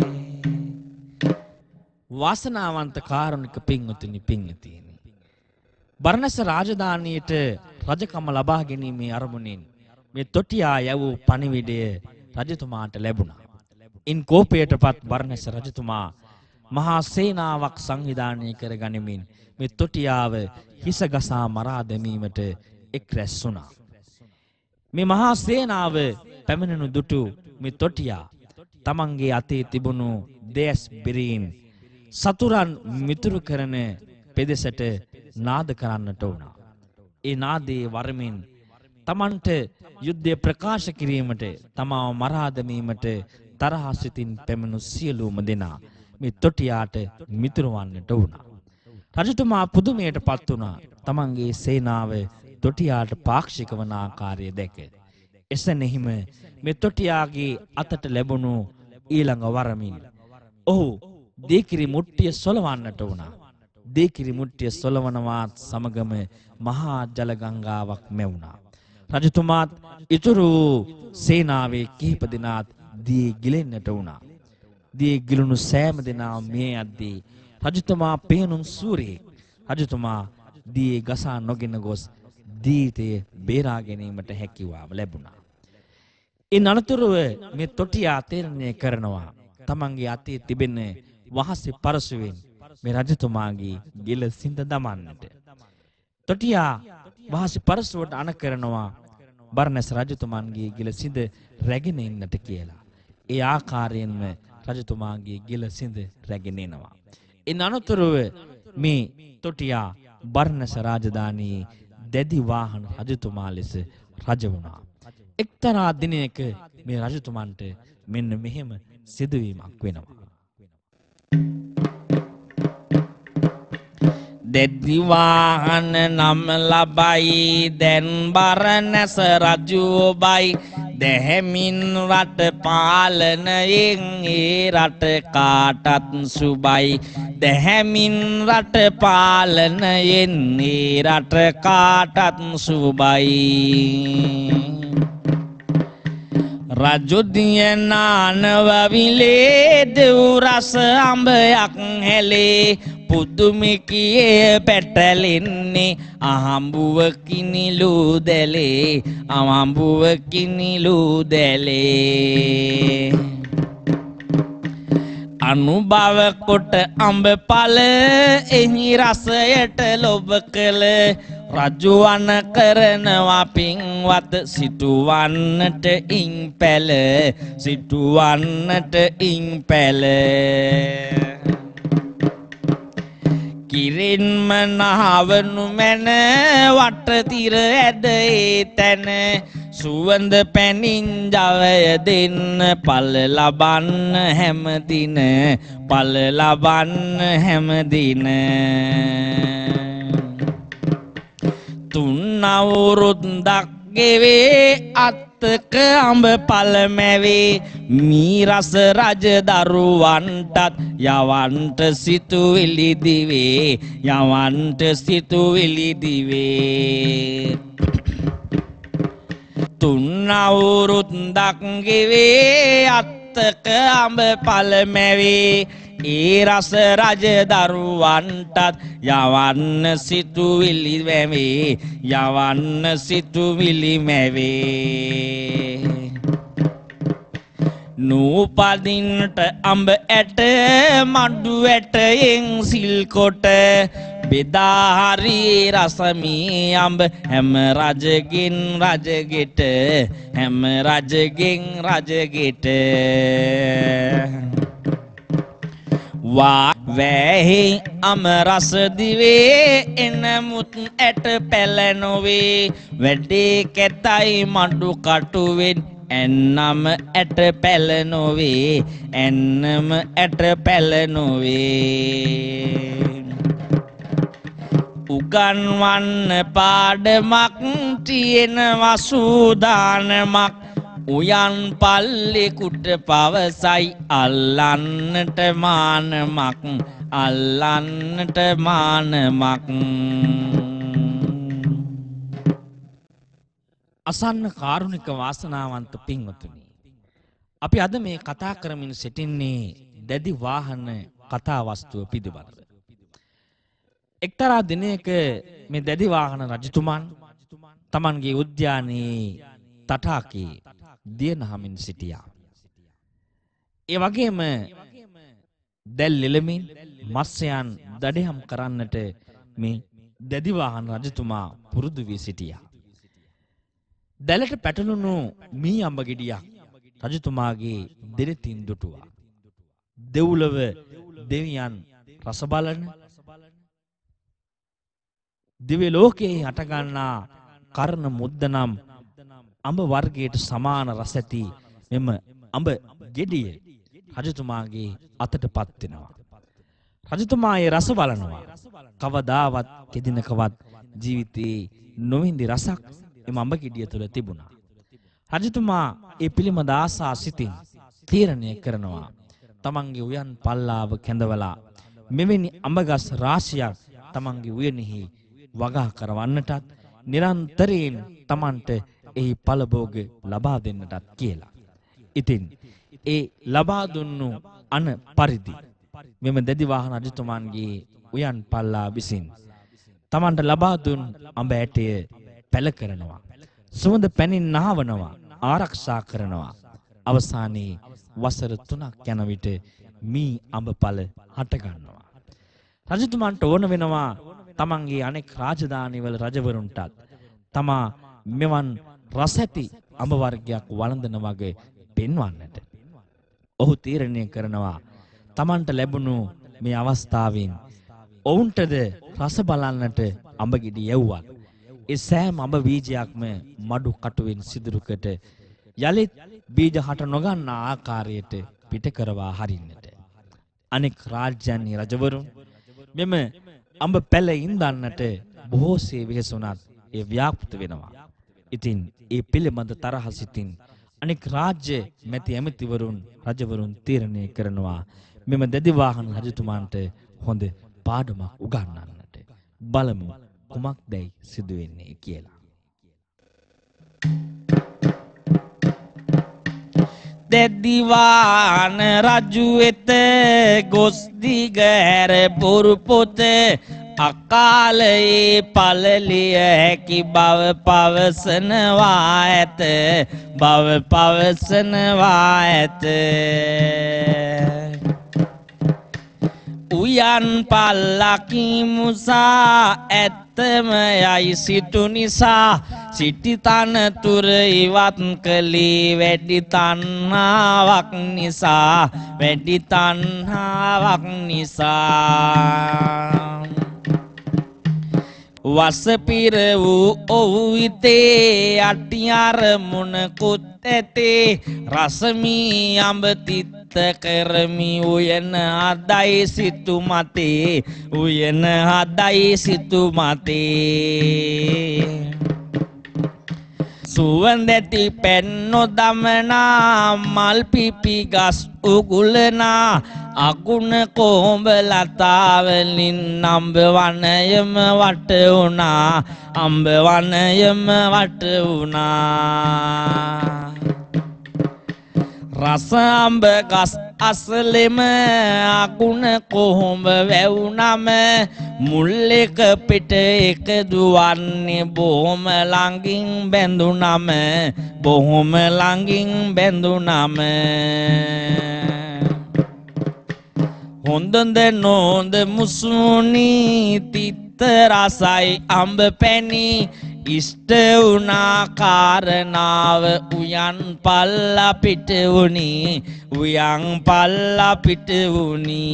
වාසනාවන්ත කාරුණික පින්වතුනි පින්වතිනි බරණැස රාජධානියට රජකම ලබා ගැනීමේ අරමුණින් මේ තොටියා යවූ පණිවිඩය රජතුමාට ලැබුණා. ඉන් කෝපයටපත් බරණැස රජතුමා මහා සේනාවක් සංවිධානය කර ගනිමින් මේ තොටියාව හිස ගසා මරා දැමීමට එක් රැස් වුණා. මේ මහා සේනාව පැමිණෙනු දුටු මේ තොටියා තමන්ගේ අතේ තිබුණු දෙස් බිරීන් සතුරන් මිතුරු කරන පෙදෙසට නාද කරන්නට වුණා. ඒ නාදයේ වරමින් තමන්ට යුද්ධය ප්‍රකාශ කිරීමට තමාව මරා දැමීමට තරහ සිතින් පැමිණු සියලුම දෙනා මේ තොටියාට මිතුරු වන්නට වුණා. රජතුමා පුදුමයටපත් වුණා. තමන්ගේ සේනාව තොටියාට පාක්ෂික වන ආකාරය දැක. එසැනෙහිම මේ තොටියාගේ අතට ලැබුණු ඊළඟ වරමින් ඔහු දීකිරි මුට්ටිය සොලවන්නට වුණා. දීකිරි මුට්ටිය සොලවනවත් සමගම මහා ජල ගංගාවක් මැවුණා. රජතුමාත් ඉතුරු සේනාවේ කිහිප දෙනාත් දී ගිලෙන්නට වුණා. දී ගිලුණු සෑම දෙනා මේ යද්දී රජතුමා පේනුම් සූරියෙක්. රජතුමා දී ගසා නොගෙන ගොස් දීතය බේරා ගැනීමට හැකියාව ලැබුණා. ඉන් අනතුරුව මේ තොටියා තීරණය කරනවා තමන්ගේ අතේ තිබෙන වහසේ පරසුවෙන් මේ රජතුමාගේ ගෙල සිඳ දමන්නට. තොටියා වහසේ පරසුවට අණ කරනවා බරණැස් රජතුමන්ගේ ගෙල සිඳ රැගෙන එන්නට කියලා. ඒ ආකාරයෙන්ම රජතුමාගේ ගෙල සිඳ රැගෙන එනවා. ඉන් අනතුරුව මේ තොටියා බරණැස් රාජධානියේ දැඩි වාහන රජතුමා ලෙස රජ වුණා. එක්තරා දිනයක මේ රජතුමන්ට මෙන්න මෙහෙම සිදුවීමක් වෙනවා. දෙදි වාහන නම් ලබයි දැන් බරණැස රජුබයි දැහැමින් රට පාලනයෙන් ඒ රට කාටත් සුබයි දැහැමින් රට පාලනයෙන් ඒ රට කාටත් සුබයි රජුදිය නානවවිලේ දෙව් රස අඹයක් හැලේ පුදුමිකියේ පැටලෙන්නේ අහඹුව කිනිලු දැලේ අහඹුව කිනිලු දැලේ අනුභව කොට අඹ ඵල එහි රසයට ලොබ කළ රජුවන කරනවා පින්වත සිටුවන්නට ඉන් පැල සිටුවන්නට ඉන් පැල කිරින්ම නහවනු මැන වටතිර ඇද ඒ තැන සුවඳ පැනින් ජවය දෙන්න පල ලබන්න හැමදින පල ලබන්න හැමදින තුන් අවුරුද්දක් ගෙවේ අත්තක අඹ පල මැවේ මී රස රජ දරුවන්ටත් යවන්ට සිතුවිලි දිවේ යවන්ට සිතුවිලි දිවේ තුන් අවුරුද්දක් ගෙවේ අත්තක අඹ පල මැවේ ඒ රස රජ දරුවන්ටත් යවන්න සිතුවිලි මැවේ යවන්න සිතුවිලි මැවේ නූපදින්ට අඹ ඇට මඩු ඇටයෙන් සිල් කොට බෙදා හරි රසමී අඹ හැම රජගෙන් රජගෙට හැම රජගෙන් රජගෙට වා වැහි අම රස දිවේ එනමුත් ඇට පැල නොවේ වැඩේ කැතයි මඩු කටුවෙන් එන්නම ඇට පැල නොවේ එන්නම ඇට පැල නොවේ උගන්වන්න පාඩමක් තියෙනවා සූදානමක් උයන් පල්ලෙකුට පවසයි අල්ලන්නට මානමක් අල්ලන්නට මානමක් අසන්න කාරුණික වාසනාවන්ත පින්වතුනි අපි අද මේ කතා කරමින් සිටින්නේ දැදි වාහන කතා වස්තුව පිළිබඳව එක්තරා දිනයක මේ දැදි වාහන රජතුමන් තමන්ගේ උද්‍යානයේ තටාකේ දියනහමින් සිටියා. ඒ වගේම දැල් ලෙලමින් මත්ස්‍යයන් දඩයම් කරන්නට මේ දැදි වාහන රජතුමා පුරුදු වී සිටියා. දැලට පැටළුණු මී අඹ ගෙඩියක් රජතුමාගේ දෙනෙතින් දුටුවා. දෙව්ලොව දෙවියන් රස බලන දිව්‍ය ලෝකයේ හටගන්නා කර්ණ මුද්ද නම් අඹ වර්ගයට සමාන රස ඇති මෙම අඹ ගෙඩිය රජතුමාගේ අතටපත් වෙනවා. රජතුමා ඒ රස බලනවා. කවදාවත් කෙදිනකවත් ජීවිතේ නොවිඳි රසක් එම අඹ ගෙඩිය තුළ තිබුණා. රජතුමා ඒ පිළිමද ආසා සිතින් තීරණය කරනවා. තමන්ගේ උයන් පල්ලාව කැඳවලා මෙවැනි අඹගස් රාශියක් තමන්ගේ උයනෙහි වගා කරවන්නටත් නිරන්තරයෙන් තමන්ට එහි ඵලභෝග ලබා දෙන්නටත් කියලා. ඉතින් ඒ ලබා දුන්නු අන පරිදි මෙම දැදි වාහන රජතුමන්ගේ උයන් පල්ලා විසින් තමන්ට ලබා දුන් අඹ ඇටය පැල කරනවා. සුවඳ පැනින් නහවනවා, ආරක්ෂා කරනවා. අවසානයේ වසර 3ක් යන විට මී අඹ ඵල හට ගන්නවා. රජතුමන්ට ඕන වෙනවා තමන්ගේ අනෙක් රාජධානිවල රජවරුන්ටත් තමා මෙවන් රස ඇති අඹ වර්ගයක් වළඳන වගේ පෙන්වන්නට. ඔහු තීරණය කරනවා තමන්ට ලැබුණු මේ අවස්ථාවෙන් ඔවුන්ටද රස බලන්නට අඹ ගෙඩි යවුවත් ඒ සෑම අඹ බීජයක්ම මඩු කටුවෙන් සිදුරුකට යලිත් බීජ හට නොගන්නා ආකාරයට පිට කරවා හරින්නට. අනෙක් රාජ්‍යයන්හි රජවරුන් මෙම අඹ පැල ඉන්දන්නට බොහෝසේ වෙහෙසුණත් ඒ ව්‍යාපෘත වෙනවා. ඉතින් ඒ පිළිබඳ තරහ සිටින් අනෙක් රාජ්‍ය මැති ඇමතිවරුන් රජවරුන් තීරණය කරනවා මෙම දැදිවාහන රජතුමාන්ට හොඳ පාඩමක් උගන්වන්නට. බලමු කුමක්දයි සිදු වෙන්නේ කියලා. දැදිවාහන රජු වෙත ගොස් දිගහැර බොරු පොත අකාලයේ පළලිය හැකි බව පවසනවා ඇත. උයන් පල්ලකි මුසා ඇත්තම යයි සිටු නිසා සිටි තනතුර ඉවත් කළේ වැඩි තණ්හාවක් නිසා. වසපිර වූ ඔහු හිතේ අටි අරමුණ කුත් ඇතේ රසමී අඹ තිත්ත කරමි උයන හදයි සිතු මතේ සුවඳැටි පැන් නොදමනා මල් පිපි ගස් උගුලනා අගුණ කොඹ ලතාවලින් අඹ වනයම වට වුණා. රස අඹ ගස් අසලෙම අගුණ කොහොඹ වැවුනම මුල් එක පිට එක දුවන්නේ බොහොම ළඟින් බැඳුනම හොඳද නොහොඳ මුසුනි තිත්ත රසයි අඹ පැණි ඉෂ්ට වුණා කාරණාව උයන් පල්ලා පිට වුණි.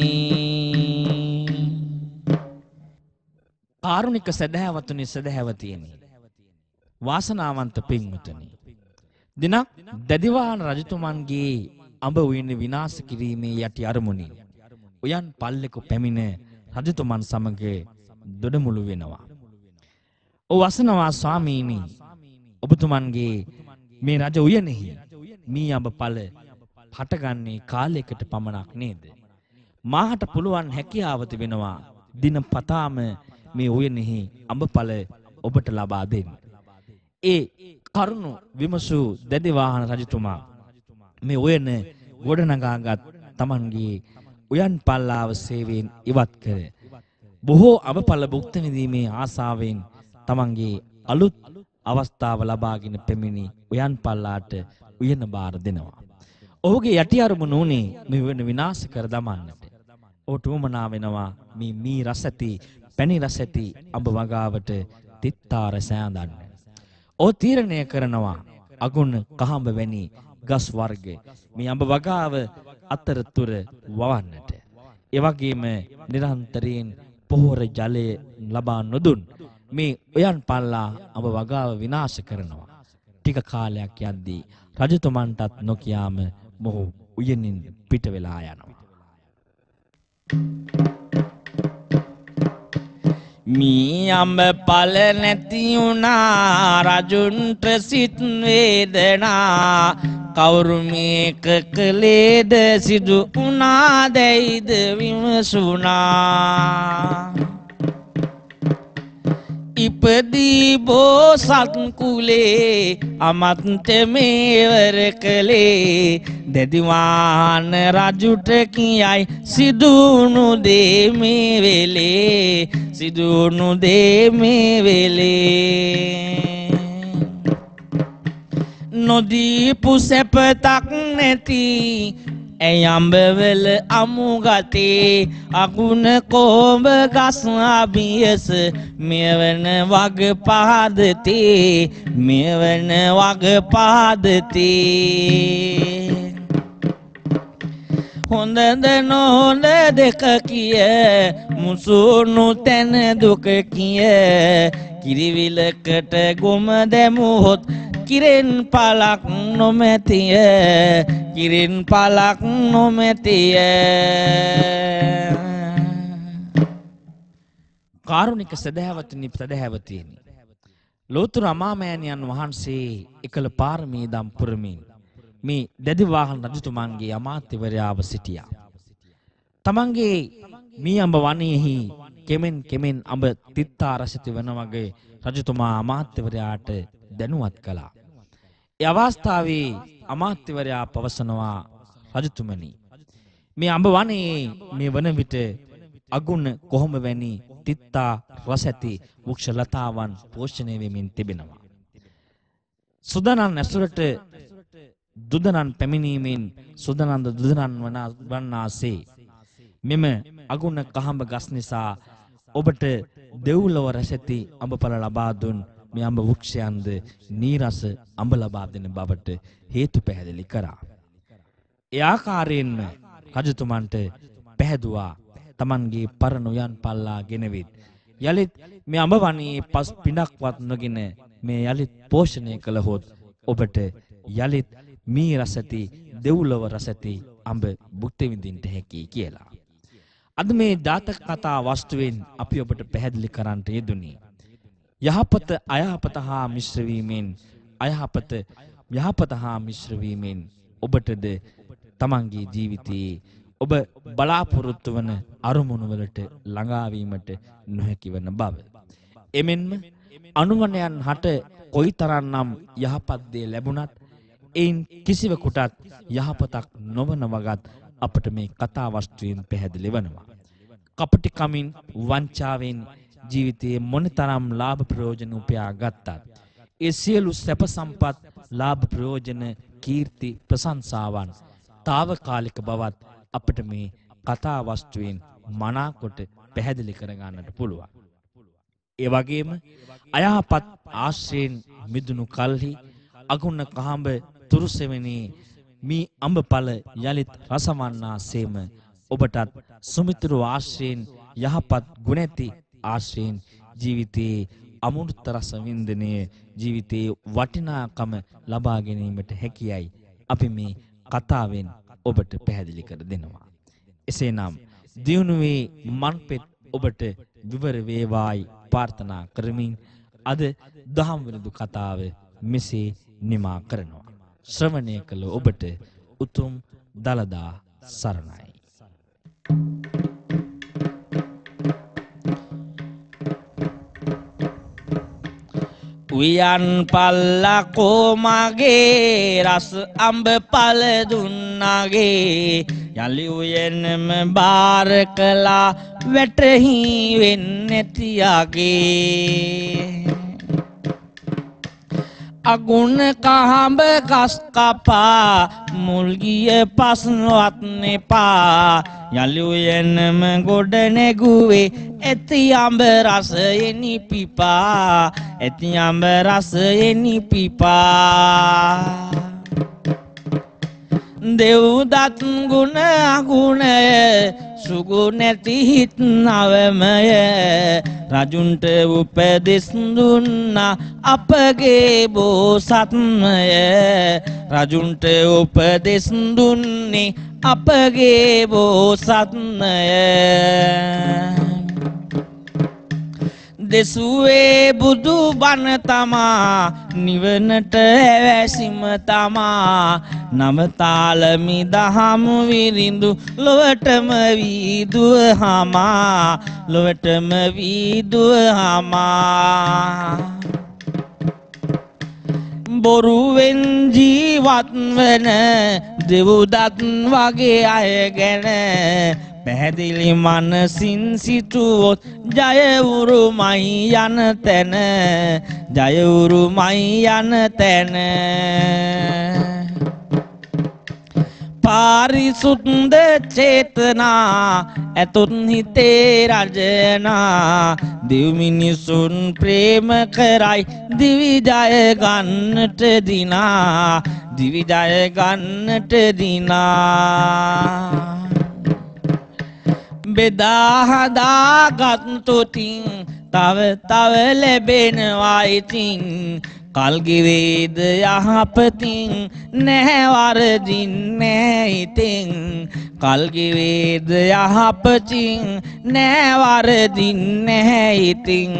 කාරුණික සදහැවතුනි සදහැවතියනි වාසනාවන්ත පින්වතුනි දිනක් දැදිවාහන රජතුමන්ගේ අඹ උයන විනාශ කිරීමේ යටි අරමුණින් උයන් පල්ලෙකු පැමිණ රජතුමන් සමග දොඩමුළු වෙනවා. වසනවා ස්වාමීනි ඔබතුමන්ගේ මේ රජ උයනෙහි මී අඹ ඵල හටගන්නේ කාලයකට පමණක් නේද? මාහට පුළුවන් හැකියාව තිබෙනවා දිනපතාම මේ උයනෙහි අඹ ඵල ඔබට ලබා දෙන්න. ඒ කරුණු විමසූ දැදිවාහන රජතුමා මේ උයන ගොඩනගාගත් තමන්ගේ උයන් පල්ලාව සේවයෙන් ඉවත් කර බොහෝ අඹ ඵල භුක්ති විඳීමේ ආසාවෙන් තමන්ගේ අලුත් අවස්ථාව ලබාගෙන පැමිණි උයන් පල්ලාට උයන බාර දෙනවා. ඔහුගේ යටි අරමුණ උනේ මේ වෙන විනාශ කර දමන්නට. ඔහුට උවමනා වෙනවා මේ මී රස ඇති පැණි රස ඇති අඹ වගාවට තිත්තාර සෑඳන්න. ඔහු තීරණය කරනවා අගුණ කහඹ වැනි ගස් වර්ග මේ අඹ වගාව අතරතුර වවන්නට. ඒ වගේම නිරන්තරයෙන් පොහොර ජලය ලබා නොදුන් මේ උයන් පල්ලා අඹ වගාව විනාශ කරනවා. ටික කාලයක් යද්දී රජතුමන්ටත් නොකියාම මොහු උයනින් පිට වෙලා යනවා. මී අඹ ඵල නැති වුණා රජුන්ට සිත් වේදනා කවුරු මේක කළේද සිදු වුණා දැයිද විමසුණා. ඉපදී බෝසත් කුලේ අමත්ත මේවර කළේ දැදිවාහන රජුට කියයි සිදුණු දේ මේ වෙලේ නොදීපු සැපතක් නැති ඇයි අඹවල අමුගතේ අගුණ කොඹ ගස් අභියස මෙවන වග පාදතේ හොඳද නොහොඳ දෙක කිය මුසුණු තැන දුක කිය කිරිවිලකට ගොම දැමුවොත් කිරෙන් පලක් නොමැතිය කිරෙන් පලක් නොමැතිය කාරුණික සදහැවතුනි සදහැවතිනි ලෝතුරු අමාමෑණියන් වහන්සේ එකල පාරමී දම් පුරමින් මේ දැදිවාහන රජතුමන්ගේ අමාත්‍යවරයාව සිටියා. තමන්ගේ මී අඹ වනයේහි කෙමෙන් කෙමෙන් අඹ තිත්තා රසිත වෙන වගේ රජතුමා අමාත්‍යවරයාට දැනුවත් කළා. ඒ අවස්ථාවේ අමාත්‍යවරයා පවසනවා රජතුමනි මේ අඹ වනයේ මේ වන විට අගුණ කොහොම වැනි තිත්තා රස ඇති වෘක්ෂ ලතාවන් පෝෂණය වෙමින් තිබෙනවා. සුදනන් ඇසුරට දුදනන් පැමිණීමෙන් සුදනන්ද දුදනන් වන්නාසේ මෙම අගුණ කහඹ ගස් නිසා ඔබට දෙව්ලොව රස ඇති අඹඵල ලබා දුන් මේ අඹ වෘක්ෂයන්ද නීරස අඹ ලබා දෙන බවට හේතු පැහැදිලි කරා. ඒ ආකාරයෙන්ම රජතුමන්ට පැහැදුවා තමන්ගේ පරණ උයන් පල්ලා ගෙනවිත් යලිත් මේ අඹ වනයේ පස් පිඬක්වත් නොගෙන මේ යලිත් පෝෂණය කළහොත් ඔබට යලිත් මී රස ඇති දෙව්ලොව රස ඇති අඹ භුක්ති විඳින්නට හැකියි කියලා. අද මේ ජාතක කතා වස්තුවෙන් අපි ඔබට පැහැදිලි කරන්නට යෙදුණි. යහපත අයහපත හා මිශ්‍ර වීමෙන් අයහපත යහපත හා මිශ්‍ර වීමෙන් ඔබටද තමන්ගේ ජීවිතයේ ඔබ බලාපොරොත්තු වන අරමුණු වලට ළඟා වීමට නොහැකි වන බව. එමෙන්ම අනුවණයන් හට කොයිතරම්නම් යහපත් දේ ලැබුණත් ඒන් කිසිවෙකුටත් යහපතක් නොවන වගත් අපට මේ කතා වස්තුවෙන් පැහැදිලි වෙනවා. කපටිකමින් වංචාවෙන් ජීවිතයේ මොනතරම් ලාභ ප්‍රයෝජන උපයා ගත්තත් ඒ සියලු සැප සම්පත් ලාභ ප්‍රයෝජන කීර්ති ප්‍රශංසාවන් తాවකාලික බවත් අපිට මේ කතා වස්තුවෙන් මනාකොට පැහැදිලි කරගන්නට පුළුවන්. ඒ වගේම අයහපත් ආශ්‍රයෙන් මිදුණු කල්හි අගුණ කහඹ තුරුසෙවෙනි මේ අඹඵල යලිත් රසවන්නාසේම ඔබටත් සුමිතුරු ආශ්‍රයෙන් යහපත් ගුණැති ආශ්‍රයෙන් ජීවිතයේ අමෘත රස වින්දනය ජීවිතයේ වටිනාකම ලබා ගැනීමට හැකියයි අපි මේ කතාවෙන් ඔබට පැහැදිලි කර දෙනවා. එසේනම් දියුණුවේ මන්පෙත් ඔබට විවර වේවායි ප්‍රාර්ථනා කරමින් අද දහම් වෙනදු කතාව මෙසේ නිමා කරනවා. ශ්‍රවණය කළ ඔබට උතුම් දලදා සරණයි. උයන් පල්ලකෝ මගේ රස අඹ පල දුන්නගේ යලි උයනම බාර කළා වැටහි වෙන්නැතියගේ අගුණ කහඹ ගස් කපා මුල්ගිය පස්නවත් නෙපා යලි උයනම ගොඩ නැගුවේ ඇති අඹ රසයෙනි පිපා ඇති අඹ රසයෙනි පිපා දෙව්දත් ගුණ අගුණය සුගුණැති හිත් නවමය රජුන්ට උපදෙස් දුන්නා අපගේ බෝසත්මය රජුන්ට උපදෙස් දුන්නේ අපගේ බෝසත්මය දෙසුවේ බුදු බණ තමා නිවනට ඇවැසිම තමා නවතාලමි දහම් විරිඳු ලොවටම වීදුව හමා ලොවටම වීදුව හමා බොරුවෙන් ජීවත් වන දෙව්දත් වගේ අය ගැන පැහැදිලි මනසින් සිටුවොත් ජයවුරුමයි යන තැන ජයවුරුමයි යන තැන පාරිසුද්ධ චේතනා ඇතුත් හිතේ රජනා දිව් මිනිසුන් ප්‍රේම කරයි දිවි ජය ගන්නට දිනා දිවි ජය ගන්නට දිනා බෙදා හදා ගත්තොතින් තව තව ලැබෙනවා ඉතින් කල්ගිවේද යහපතින් නැහැ වරදින්නේ ඉතින් කල්ගිවේද යහපතින් නැහැ වරදින්නේ ඉතින්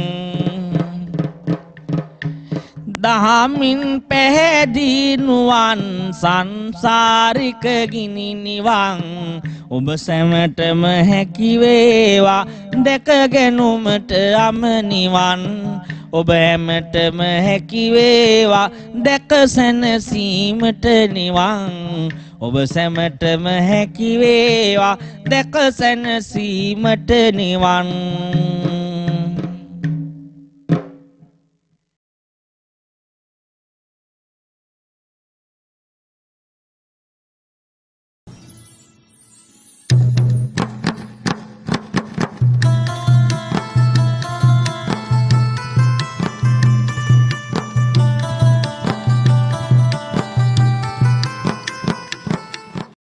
දහමින් පැහැදී නුවන් සංසාරික ගිනි නිවන් ඔබ සැමටම හැකි වේවා දැකගෙනුමට අම නිවන් ඔබ හැමතෙම හැකි වේවා දැක සැනසීමට නිවන් ඔබ සැමටම හැකි වේවා දැක සැනසීමට නිවන්